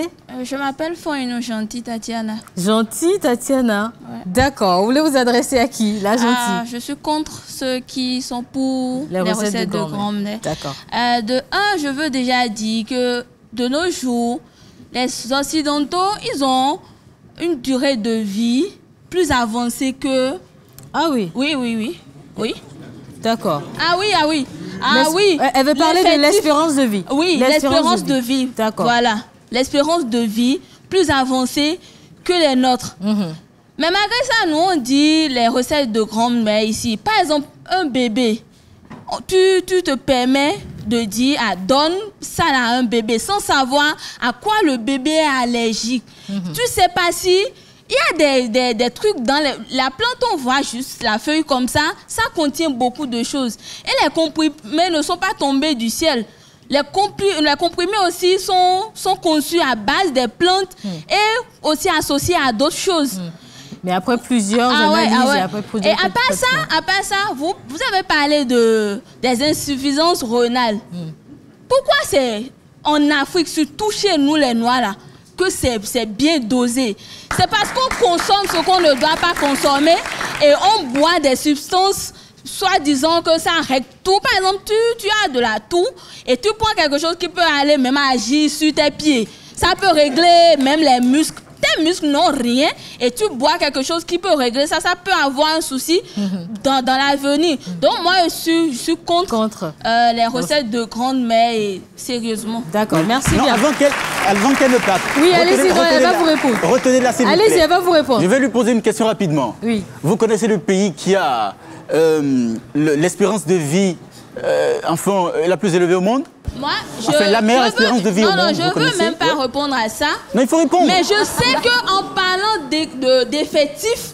Je m'appelle Foino Gentil Tatiana. Gentil Tatiana, ouais. D'accord. Vous voulez vous adresser à qui, la gentille? Ah, je suis contre ceux qui sont pour les, les recettes, recettes de, de grand-mère. D'accord. Euh, de un, je veux déjà dire que de nos jours, les Occidentaux, ils ont une durée de vie plus avancée que... Ah oui? Oui, oui, oui. Oui. D'accord. Ah oui, ah oui. Ah oui. Elle veut parler de l'espérance de vie. Oui, l'espérance de vie. D'accord. Voilà. L'espérance de vie plus avancée que les nôtres. Mm-hmm. Mais malgré ça, nous, on dit les recettes de grand-mère ici. Par exemple, un bébé, tu, tu te permets de dire, ah, donne ça à un bébé sans savoir à quoi le bébé est allergique. Mm-hmm. Tu sais pas si... Il y a des, des, des trucs dans les, la plante, on voit juste la feuille comme ça, ça contient beaucoup de choses. Et les comprimés ne sont pas tombés du ciel. Les, compri les comprimés aussi sont, sont conçus à base des plantes mm. et aussi associés à d'autres choses. Mm. Mais après plusieurs ah analyses ouais, ah ouais. et après Et à part ça, à part ça vous, vous avez parlé de, des insuffisances rénales. Mm. Pourquoi c'est en Afrique, surtout chez nous les Noirs, là, que c'est bien dosé? C'est parce qu'on consomme ce qu'on ne doit pas consommer et on boit des substances soi-disant que ça règle tout. Par exemple, tu, tu as de la toux et tu prends quelque chose qui peut aller même agir sur tes pieds. Ça peut régler même les muscles. Tes muscles n'ont rien et tu bois quelque chose qui peut régler ça. Ça peut avoir un souci mm-hmm. dans, dans l'avenir. Mm-hmm. Donc moi, je suis, je suis contre, contre. Euh, les recettes de grand-mère, sérieusement. D'accord, merci non, bien. Avant qu'elle avant qu'elle ne parte. Oui, allez-y, elle va vous répondre. Retenez-la, s'il vous plaît. Allez-y, elle va vous répondre. Je vais lui poser une question rapidement. Oui. Vous connaissez le pays qui a euh, l'espérance de vie euh, enfin, la plus élevée au monde? Moi, je, enfin, la meilleure espérance veux, de vie non, au monde. Non, je ne veux connaissez? même pas répondre à ça. Non, il faut répondre. Mais je sais qu'en parlant d'effectifs,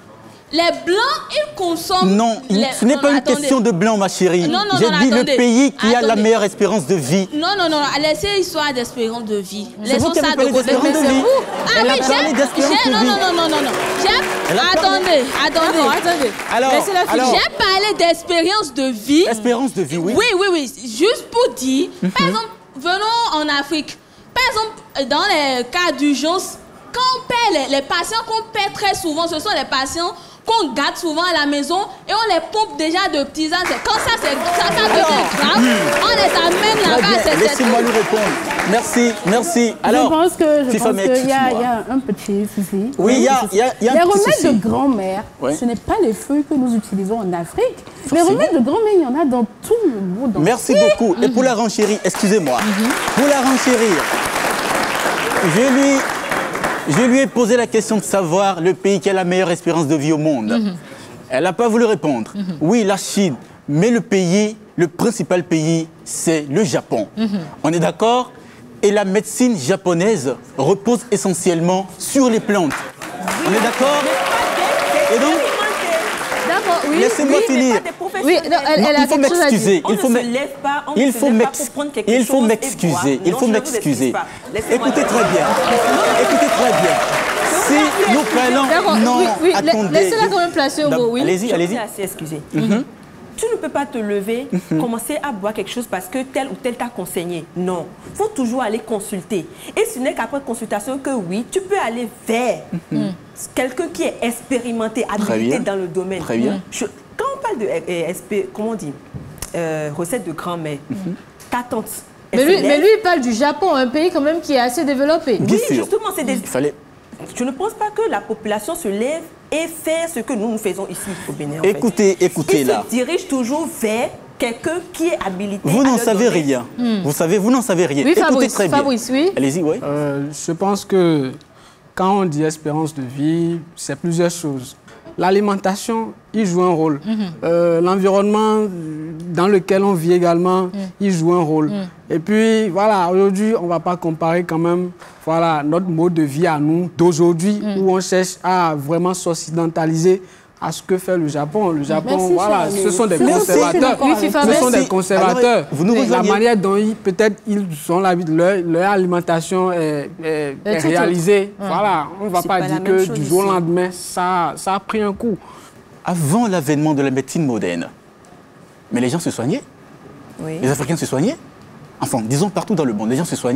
les Blancs, ils consomment... Non, les... ce n'est non, pas non, une attendez. question de blanc, ma chérie. Non, non, J'ai non, dit attendez. le pays qui attendez. a la meilleure espérance de vie. Non, non, non, laissez l'histoire d'espérance de vie. Laissons ça de côté. De vie. Ah Elle oui, a parlé d'espérance de vie. Non, non, non, non, non, non. Attendez, attendez. Non, attendez. Alors, alors j'ai parlé d'espérance de vie. Espérance de vie, oui. Oui, oui, oui. Juste pour dire, mm-hmm. par exemple, venons en Afrique. Par exemple, dans les cas d'urgence, quand on perd les, les patients qu'on perd très souvent, ce sont les patients qu'on garde souvent à la maison et on les pompe déjà de petits ans. Quand ça, ça, ça devient grave, oui. on les amène là-bas. Laissez-moi lui répondre. Merci, merci. Alors, je pense que je FIFA, pense qu'il y, y a un petit souci. Oui, il y a, y a, y a les un petit remèdes souci. de grand-mère, ouais. ce n'est pas les feuilles que nous utilisons en Afrique. Forcément. Les remèdes de grand-mère, il y en a dans tout le monde. Merci beaucoup. Mm-hmm. Et pour la renchérir, excusez-moi, mm-hmm. pour la renchérir, je lui... Je lui ai posé la question de savoir le pays qui a la meilleure espérance de vie au monde. Mm-hmm. Elle n'a pas voulu répondre. Mm-hmm. Oui, la Chine, mais le pays, le principal pays, c'est le Japon. Mm-hmm. On est d'accord? Et la médecine japonaise repose essentiellement sur les plantes. On est d'accord? Et donc, oui, laissez-moi oui, finir. Oui, non, elle, elle il faut m'excuser. Il faut il faut m'excuser. Il faut m'excuser. Il faut m'excuser. Écoutez très bien. Écoutez très bien. Si nous parlons, non, oui, oui, attendez. Laissez-la quand même placer au mot. Oui. Allez-y, allez-y. assez excusé. Mm-hmm. Tu ne peux pas te lever, mm-hmm. commencer à boire quelque chose parce que tel ou tel t'a conseillé. Non. Il faut toujours aller consulter. Et ce n'est qu'après consultation que oui, tu peux aller vers mm-hmm. quelqu'un qui est expérimenté, habilité dans le domaine. Très bien. Je, quand on parle de euh, S P, comment on dit, euh, recette de grand-mère, mm-hmm. ta tante. Mais lui, mais lui, il parle du Japon, un pays quand même qui est assez développé. Bien oui, sûr. justement, c'est des... Il fallait... Je ne pense pas que la population se lève et fait ce que nous, nous faisons ici au Bénin. En écoutez, fait. écoutez Il là. se dirige toujours vers quelqu'un qui est habilité. Vous n'en savez domaine. rien. Hmm. Vous savez, vous n'en savez rien. Oui, écoutez Fabrice, très bien. Fabrice, oui. Allez-y, oui. Euh, je pense que quand on dit espérance de vie, c'est plusieurs choses. L'alimentation, il joue un rôle. Mm-hmm. euh, L'environnement dans lequel on vit également, mm. il joue un rôle. Mm. Et puis, voilà, aujourd'hui, on ne va pas comparer quand même voilà, notre mode de vie à nous d'aujourd'hui, mm. où on cherche à vraiment s'occidentaliser à ce que fait le Japon. Le Japon, Merci, voilà, ce sont des conservateurs. Oui, ce sont des conservateurs. Vous nous la manière dont peut-être ils ont la, leur, leur alimentation est, est, est réalisée. Hum. Voilà, on ne va pas, pas dire que du jour au lendemain, ça, ça a pris un coup. Avant l'avènement de la médecine moderne, mais les gens se soignaient. Oui. Les Africains se soignaient. Enfin, disons partout dans le monde, les gens se soignaient.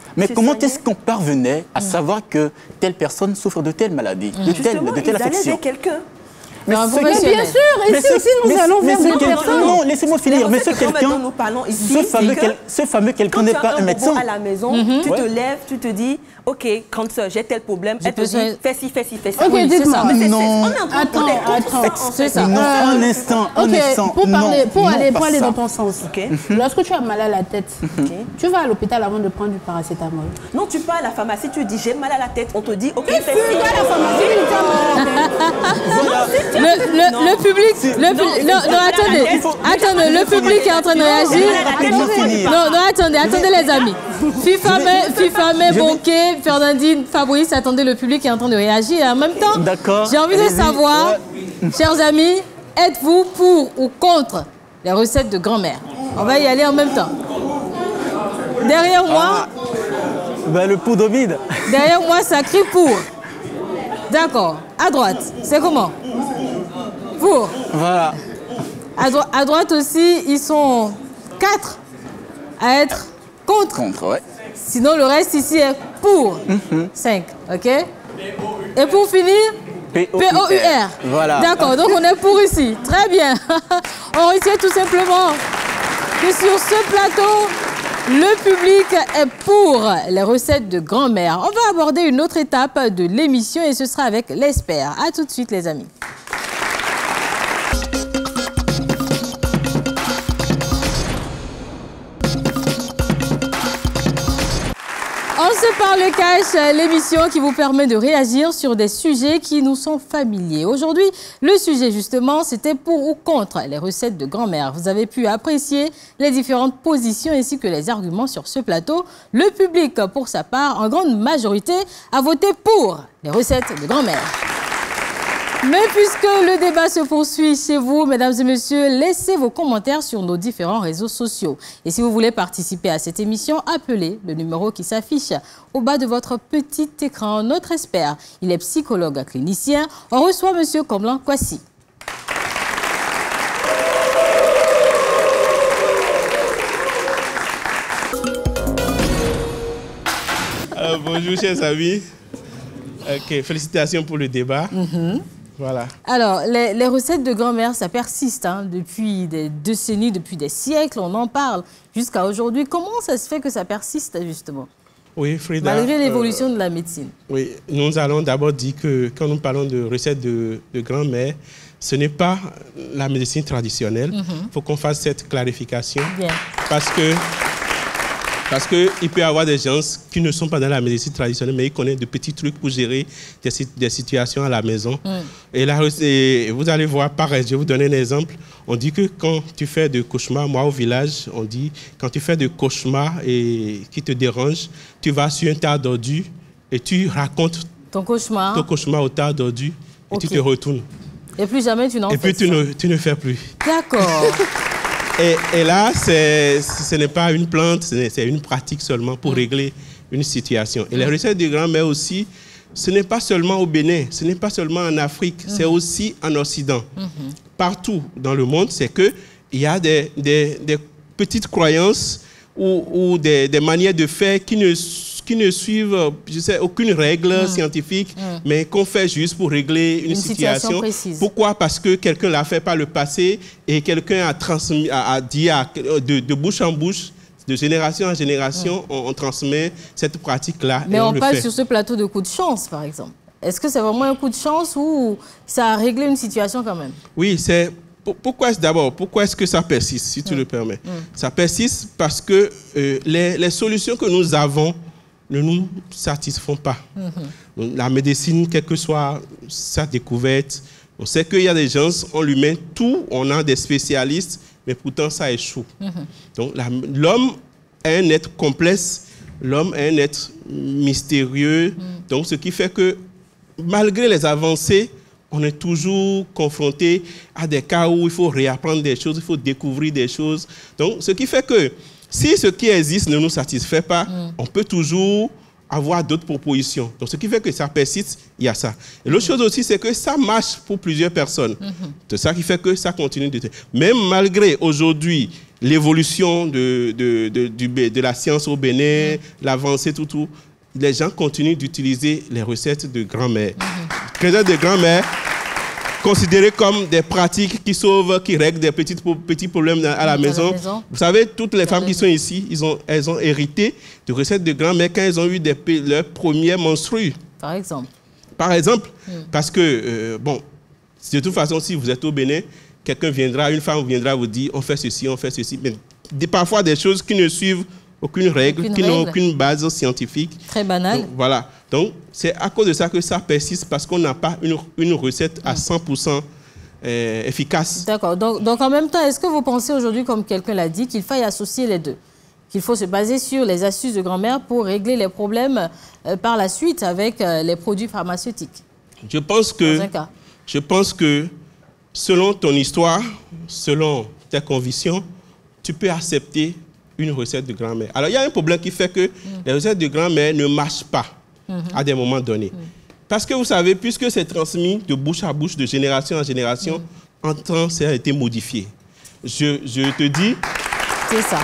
Mais comment est-ce qu'on parvenait à savoir que telle personne souffre de telle maladie, de telle, de telle affection? quelqu'un. Mais, non, mais bien sûr, et si aussi nous mais, allons mais vers des personnes. Non, laissez-moi finir. Mais ce quelqu'un, ce fameux, que, quel, ce fameux quelqu'un n'est pas un médecin. À la maison, mm-hmm. tu te ouais. lèves, tu te dis, ok, quand j'ai tel problème, elle te dit, fais ci, fais ci, fais ci. Ok, oui, dites-moi. Non, attends, attends, c'est ça. Non, euh, un instant, un okay. instant. Pour parler, non, pour non, aller, pour aller ça. dans ton sens. Okay. Mm-hmm. Lorsque tu as mal à la tête, okay. tu vas à l'hôpital avant de prendre du paracétamol. Non, tu pars à la pharmacie, tu dis, j'ai mal à la tête, on te dit, ok, fais ci. Tu vas à la pharmacie, le public, le public, non, non, attendez, attendez, le public est en train de réagir. Non, non, attendez, attendez les amis. Fifamé, Fifamé, Bonquet, Fernandine, Fabrice, attendez, le public est en train de réagir. Et en même temps, j'ai envie de savoir, chers amis, êtes-vous pour ou contre les recettes de grand-mère? On va y aller en même temps. Derrière moi, ah, ben le pour domine. Derrière moi, ça crie pour. D'accord. À droite, c'est comment? Pour. Voilà. À, dro à droite aussi, ils sont quatre à être contre. Contre, ouais. Sinon, le reste ici est pour. Mm-hmm. cinq, ok? Et pour finir, P O U R. Voilà. D'accord, donc on est pour ici. Très bien. On retient tout simplement que sur ce plateau, le public est pour les recettes de grand-mère. On va aborder une autre étape de l'émission et ce sera avec l'expert. À tout de suite, les amis. On se parle cash, l'émission qui vous permet de réagir sur des sujets qui nous sont familiers. Aujourd'hui, le sujet justement, c'était pour ou contre les recettes de grand-mère. Vous avez pu apprécier les différentes positions ainsi que les arguments sur ce plateau. Le public, pour sa part, en grande majorité, a voté pour les recettes de grand-mère. Mais puisque le débat se poursuit chez vous, mesdames et messieurs, laissez vos commentaires sur nos différents réseaux sociaux. Et si vous voulez participer à cette émission, appelez le numéro qui s'affiche au bas de votre petit écran. Notre expert, il est psychologue clinicien. On reçoit monsieur Komlan Kwasi. Euh, bonjour chers amis. Okay, félicitations pour le débat. Mm-hmm. Voilà. Alors, les, les recettes de grand-mère, ça persiste hein, depuis des décennies, depuis des siècles, on en parle jusqu'à aujourd'hui. Comment ça se fait que ça persiste, justement? Oui, Frida. Malgré l'évolution euh, de la médecine. Oui, nous allons d'abord dire que quand nous parlons de recettes de, de grand-mère, ce n'est pas la médecine traditionnelle. Il mm-hmm. faut qu'on fasse cette clarification. Bien. Parce que... Parce qu'il peut y avoir des gens qui ne sont pas dans la médecine traditionnelle, mais ils connaissent de petits trucs pour gérer des, des situations à la maison. Mm. Et là, et vous allez voir, pareil, je vais vous donner un exemple. On dit que quand tu fais des cauchemars, moi au village, on dit, quand tu fais des cauchemars et qui te dérangent, tu vas sur un tas d'ordures et tu racontes ton cauchemar, ton cauchemar au tas d'ordures et okay. tu te retournes. Et plus jamais tu n'en fais. Et puis tu ne, tu ne fais plus. D'accord. Et, et là, ce n'est pas une plante, c'est une pratique seulement pour mmh. régler une situation. Et mmh. les recettes de grand-mère aussi, ce n'est pas seulement au Bénin, ce n'est pas seulement en Afrique, mmh. c'est aussi en Occident. Mmh. Partout dans le monde, c'est qu'il y a des, des, des petites croyances ou, ou des, des manières de faire qui ne, qui ne suivent je sais, aucune règle mmh. scientifique, mmh. mais qu'on fait juste pour régler une, une situation. situation Pourquoi? Parce que quelqu'un l'a fait par le passé et quelqu'un a, transmis, a, a dit à, de, de bouche en bouche, de génération en génération, mmh. on, on transmet cette pratique-là. Mais et on, on le parle fait. sur ce plateau de coup de chance, par exemple. Est-ce que c'est vraiment un coup de chance ou ça a réglé une situation quand même? Oui, c'est... Pourquoi d'abord, pourquoi est-ce que ça persiste, si tu mmh. le permets? mmh. Ça persiste parce que euh, les, les solutions que nous avons ne nous satisfont pas. Mmh. La médecine, quelle que soit sa découverte, on sait qu'il y a des gens, on lui met tout, on a des spécialistes, mais pourtant ça échoue. Mmh. Donc l'homme est un être complexe, l'homme est un être mystérieux, mmh. donc ce qui fait que malgré les avancées, on est toujours confronté à des cas où il faut réapprendre des choses, il faut découvrir des choses. Donc, ce qui fait que si ce qui existe ne nous satisfait pas, mm. on peut toujours avoir d'autres propositions. Donc, ce qui fait que ça persiste, il y a ça. Et l'autre mm. chose aussi, c'est que ça marche pour plusieurs personnes. Mm-hmm. C'est ça qui fait que ça continue de... Même malgré aujourd'hui l'évolution de, de, de, du, de la science au Bénin, mmh. l'avancée, tout, tout, les gens continuent d'utiliser les recettes de grand-mère. Mmh. Les recettes de grand-mère, considérées comme des pratiques qui sauvent, qui règlent des petits, petits problèmes à la, maison. la maison. Vous savez, toutes les femmes qui sont ici, ils ont, elles ont hérité de recettes de grand-mère quand elles ont eu des, leurs premiers menstrues. Par exemple. Par exemple, mmh. parce que, euh, bon, de toute façon, si vous êtes au Bénin, quelqu'un viendra, une femme viendra vous dire, on fait ceci, on fait ceci. Mais des, parfois des choses qui ne suivent aucune règle, aucune qui n'ont aucune base scientifique. Très banal. Donc, voilà. Donc, c'est à cause de ça que ça persiste, parce qu'on n'a pas une, une recette à cent pour cent euh, efficace. D'accord. Donc, donc, en même temps, est-ce que vous pensez aujourd'hui, comme quelqu'un l'a dit, qu'il faille associer les deux? Qu'il faut se baser sur les astuces de grand-mère pour régler les problèmes euh, par la suite avec euh, les produits pharmaceutiques? Je pense que... Dans un cas. Je pense que, selon ton histoire, selon tes convictions, tu peux accepter une recette de grand-mère. Alors, il y a un problème qui fait que mm. les recettes de grand-mère ne marchent pas mm-hmm. à des moments donnés. Mm. Parce que vous savez, puisque c'est transmis de bouche à bouche, de génération en génération, mm. en temps, ça a été modifié. Je, je te dis... C'est ça.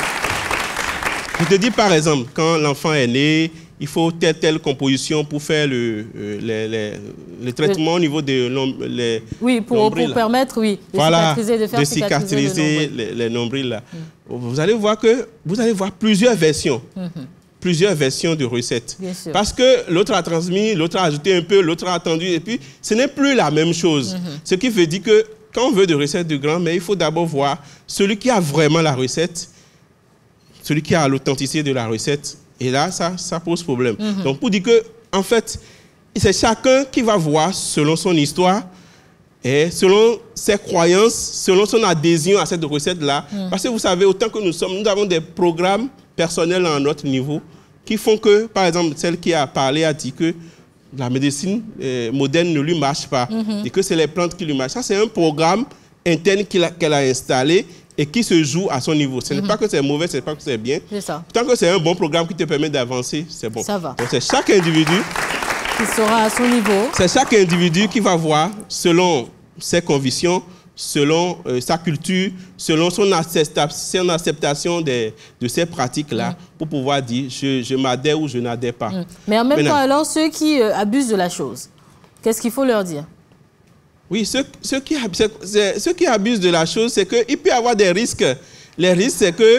Je te dis, par exemple, quand l'enfant est né, il faut telle, telle composition pour faire le, euh, les, les, le traitement le... au niveau de les Oui, pour, pour permettre, oui, de voilà, cicatriser, de faire de cicatriser, cicatriser les, les nombrils. Là. Mm. Vous allez voir que vous allez voir plusieurs versions. Mm-hmm. Plusieurs versions de recettes. Bien sûr. Parce que l'autre a transmis, l'autre a ajouté un peu, l'autre a attendu, et puis ce n'est plus la même chose. Mm-hmm. Ce qui veut dire que quand on veut de recettes de grand-mère, il faut d'abord voir celui qui a vraiment la recette, celui qui a l'authenticité de la recette. Et là, ça, ça pose problème. Mm-hmm. Donc, pour dire que, en fait, c'est chacun qui va voir selon son histoire et selon ses croyances, selon son adhésion à cette recette-là. Mm. Parce que vous savez, autant que nous sommes, nous avons des programmes personnels à notre niveau qui font que, par exemple, celle qui a parlé a dit que la médecine euh, moderne ne lui marche pas mm-hmm. et que c'est les plantes qui lui marchent. Ça, c'est un programme interne qu'elle a, qu'elle a installé et qui se joue à son niveau. Ce n'est mm-hmm. pas que c'est mauvais, ce n'est pas que c'est bien. C'est ça. Tant que c'est un bon programme qui te permet d'avancer, c'est bon. Ça va. Donc c'est chaque individu qui sera à son niveau. C'est chaque individu qui va voir, selon ses convictions, selon euh, sa culture, selon son, accepta son acceptation des, de ces pratiques-là, mm. pour pouvoir dire je, je m'adhère ou je n'adhère pas. Mm. Mais en même Maintenant, temps, alors, ceux qui euh, abusent de la chose, qu'est-ce qu'il faut leur dire? Oui, ceux, ceux, qui, ceux qui abusent de la chose, c'est qu'il peut y avoir des risques. Les risques, c'est que,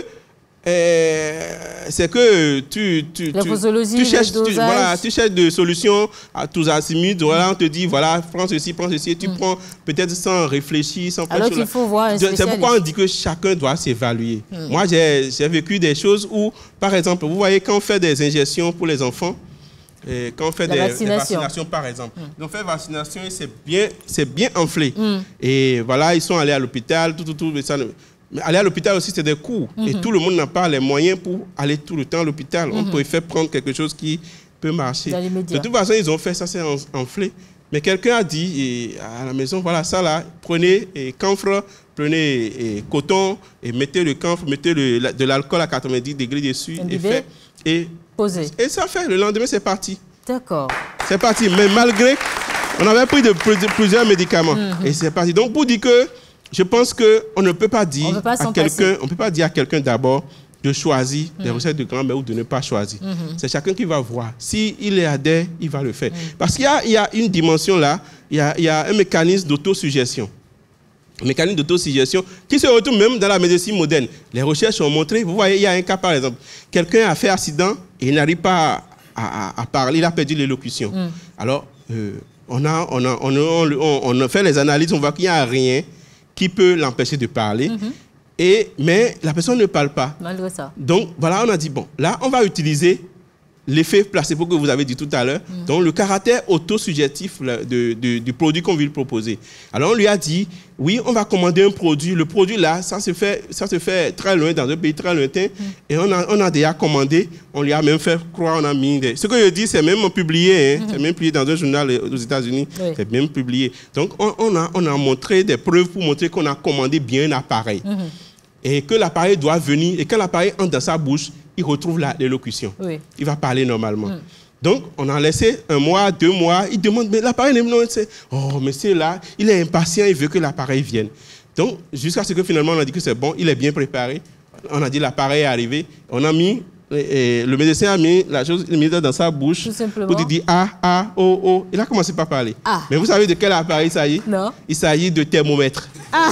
euh, c'est que tu, tu, tu, tu, cherches, tu, voilà, tu cherches des solutions à tous azimuts. Voilà, on te dit, voilà, prends ceci, prends ceci, et tu mm. prends peut-être sans réfléchir, sans Alors qu'il faut voir un spécialiste. C'est pourquoi on dit que chacun doit s'évaluer. Mm. Moi, j'ai vécu des choses où, par exemple, vous voyez, quand on fait des injections pour les enfants, et quand on fait des, vaccination. des vaccinations, par exemple. Mm. On fait vaccination et c'est bien, bien enflé. Mm. Et voilà, ils sont allés à l'hôpital, tout, tout, tout. Mais ça, mais aller à l'hôpital aussi, c'est des coûts. Mm-hmm. Et tout le monde n'a pas les moyens pour aller tout le temps à l'hôpital. Mm-hmm. On préfère prendre quelque chose qui peut marcher. De toute façon, ils ont fait ça, c'est enflé. Mais quelqu'un a dit et à la maison, voilà, ça là, prenez et camphre, prenez et coton et mettez le camphre, mettez le, de l'alcool à quatre-vingt-dix degrés dessus et fait. Et Posé. Et ça fait, le lendemain, c'est parti. D'accord. C'est parti, mais malgré, on avait pris de, de, plusieurs médicaments. Mm-hmm. Et c'est parti. Donc, pour dire que, je pense qu'on ne peut pas dire peut pas à quelqu'un, on peut pas dire à quelqu'un d'abord de choisir mm-hmm. des recettes de grand-mère ou de ne pas choisir. Mm-hmm. C'est chacun qui va voir. S'il est adhère, il va le faire. Mm-hmm. Parce qu'il y a, il y a une dimension là, il y a, il y a un mécanisme d'autosuggestion. Un mécanisme d'autosuggestion qui se retrouve même dans la médecine moderne. Les recherches ont montré, vous voyez, il y a un cas par exemple, quelqu'un a fait accident et il n'arrive pas à, à, à parler, il a perdu l'élocution. Mm. Alors, euh, on, a, on, a, on, a, on a fait les analyses, on voit qu'il n'y a rien qui peut l'empêcher de parler, mm-hmm. et, mais la personne ne parle pas. Malgré ça. Donc, voilà, on a dit, bon, là, on va utiliser l'effet placebo que vous avez dit tout à l'heure, mm. donc le caractère autosuggestif de, de, du produit qu'on veut lui proposer. Alors on lui a dit, oui, on va commander un produit. Le produit là, ça se fait, ça se fait très loin, dans un pays très lointain, mm. et on a, on a déjà commandé, on lui a même fait croire, on a mis des... Ce que je dis, c'est même publié, hein, mm. c'est même publié dans un journal aux États-Unis, oui. c'est même publié. Donc on, on, a, on a montré des preuves pour montrer qu'on a commandé bien un appareil. Mm. Et que l'appareil doit venir, et quand l'appareil entre dans sa bouche, il retrouve l'élocution. Oui. Il va parler normalement. Mm. Donc, on a laissé un mois, deux mois, il demande, mais l'appareil n'est pas... Oh, mais c'est là, il est impatient, il veut que l'appareil vienne. Donc, jusqu'à ce que finalement, on a dit que c'est bon, il est bien préparé. On a dit l'appareil est arrivé. On a mis, et, et, le médecin a mis la chose immédiate dans sa bouche pour lui dire ah, ah, oh, oh. Il a commencé par parler. Ah. Mais vous savez de quel appareil il s'agit? Non. Il s'agit de thermomètre. Ah.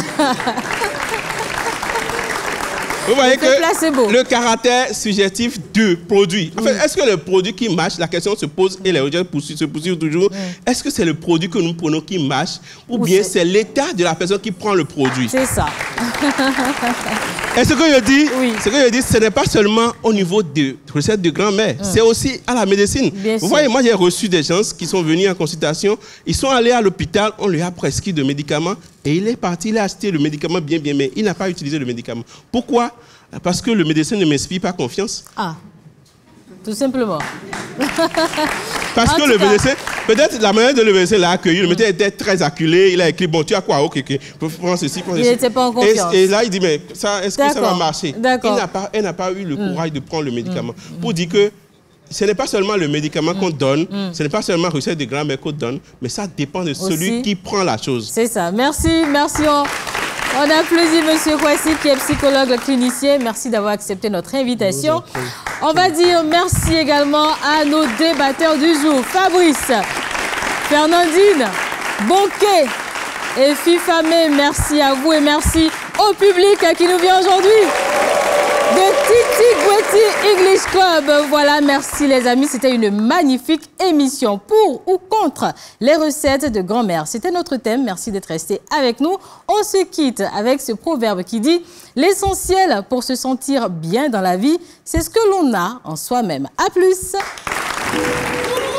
Vous voyez que placebo. Le caractère subjectif du produit. En fait, oui. Est-ce que le produit qui marche, la question se pose et les recherches se poursuivent toujours, oui. Est-ce que c'est le produit que nous prenons qui marche ou, ou bien c'est l'état de la personne qui prend le produit? C'est ça. Et ce que je dis, oui. ce que je dis, ce n'est pas seulement au niveau de recettes de grand-mère, hum. c'est aussi à la médecine. Bien Vous sûr. voyez, moi j'ai reçu des gens qui sont venus en consultation, ils sont allés à l'hôpital, on lui a prescrit des médicaments et il est parti, il a acheté le médicament bien, bien, mais il n'a pas utilisé le médicament. Pourquoi? Parce que le médecin ne m'inspire pas confiance. Ah, tout simplement. Parce en que le cas... médecin, peut-être la manière de le médecin l'a accueilli, le médecin était très acculé, il a écrit, bon, tu as quoi? Ok, ok, prends ceci, prends ceci. Il n'était pas en confiance. Et, et là, il dit, mais ça, est-ce que ça va marcher? D'accord. Elle n'a pas, pas eu le courage mm. de prendre le médicament. Mm. Pour dire que ce n'est pas seulement le médicament mm. qu'on donne, mm. ce n'est pas seulement la recette de grand-mère qu'on donne, mais ça dépend de Aussi. celui qui prend la chose. C'est ça. Merci, merci. On... On applaudit M. Kouassi qui est psychologue clinicien. Merci d'avoir accepté notre invitation. On va dire merci également à nos débatteurs du jour. Fabrice, Fernandine, Bonquet et Fifamé. Merci à vous et merci au public qui nous vient aujourd'hui de Titi Goueti English Club. Voilà, merci les amis. C'était une magnifique émission pour ou contre les recettes de grand-mère. C'était notre thème. Merci d'être restés avec nous. On se quitte avec ce proverbe qui dit « L'essentiel pour se sentir bien dans la vie, c'est ce que l'on a en soi-même. » À plus.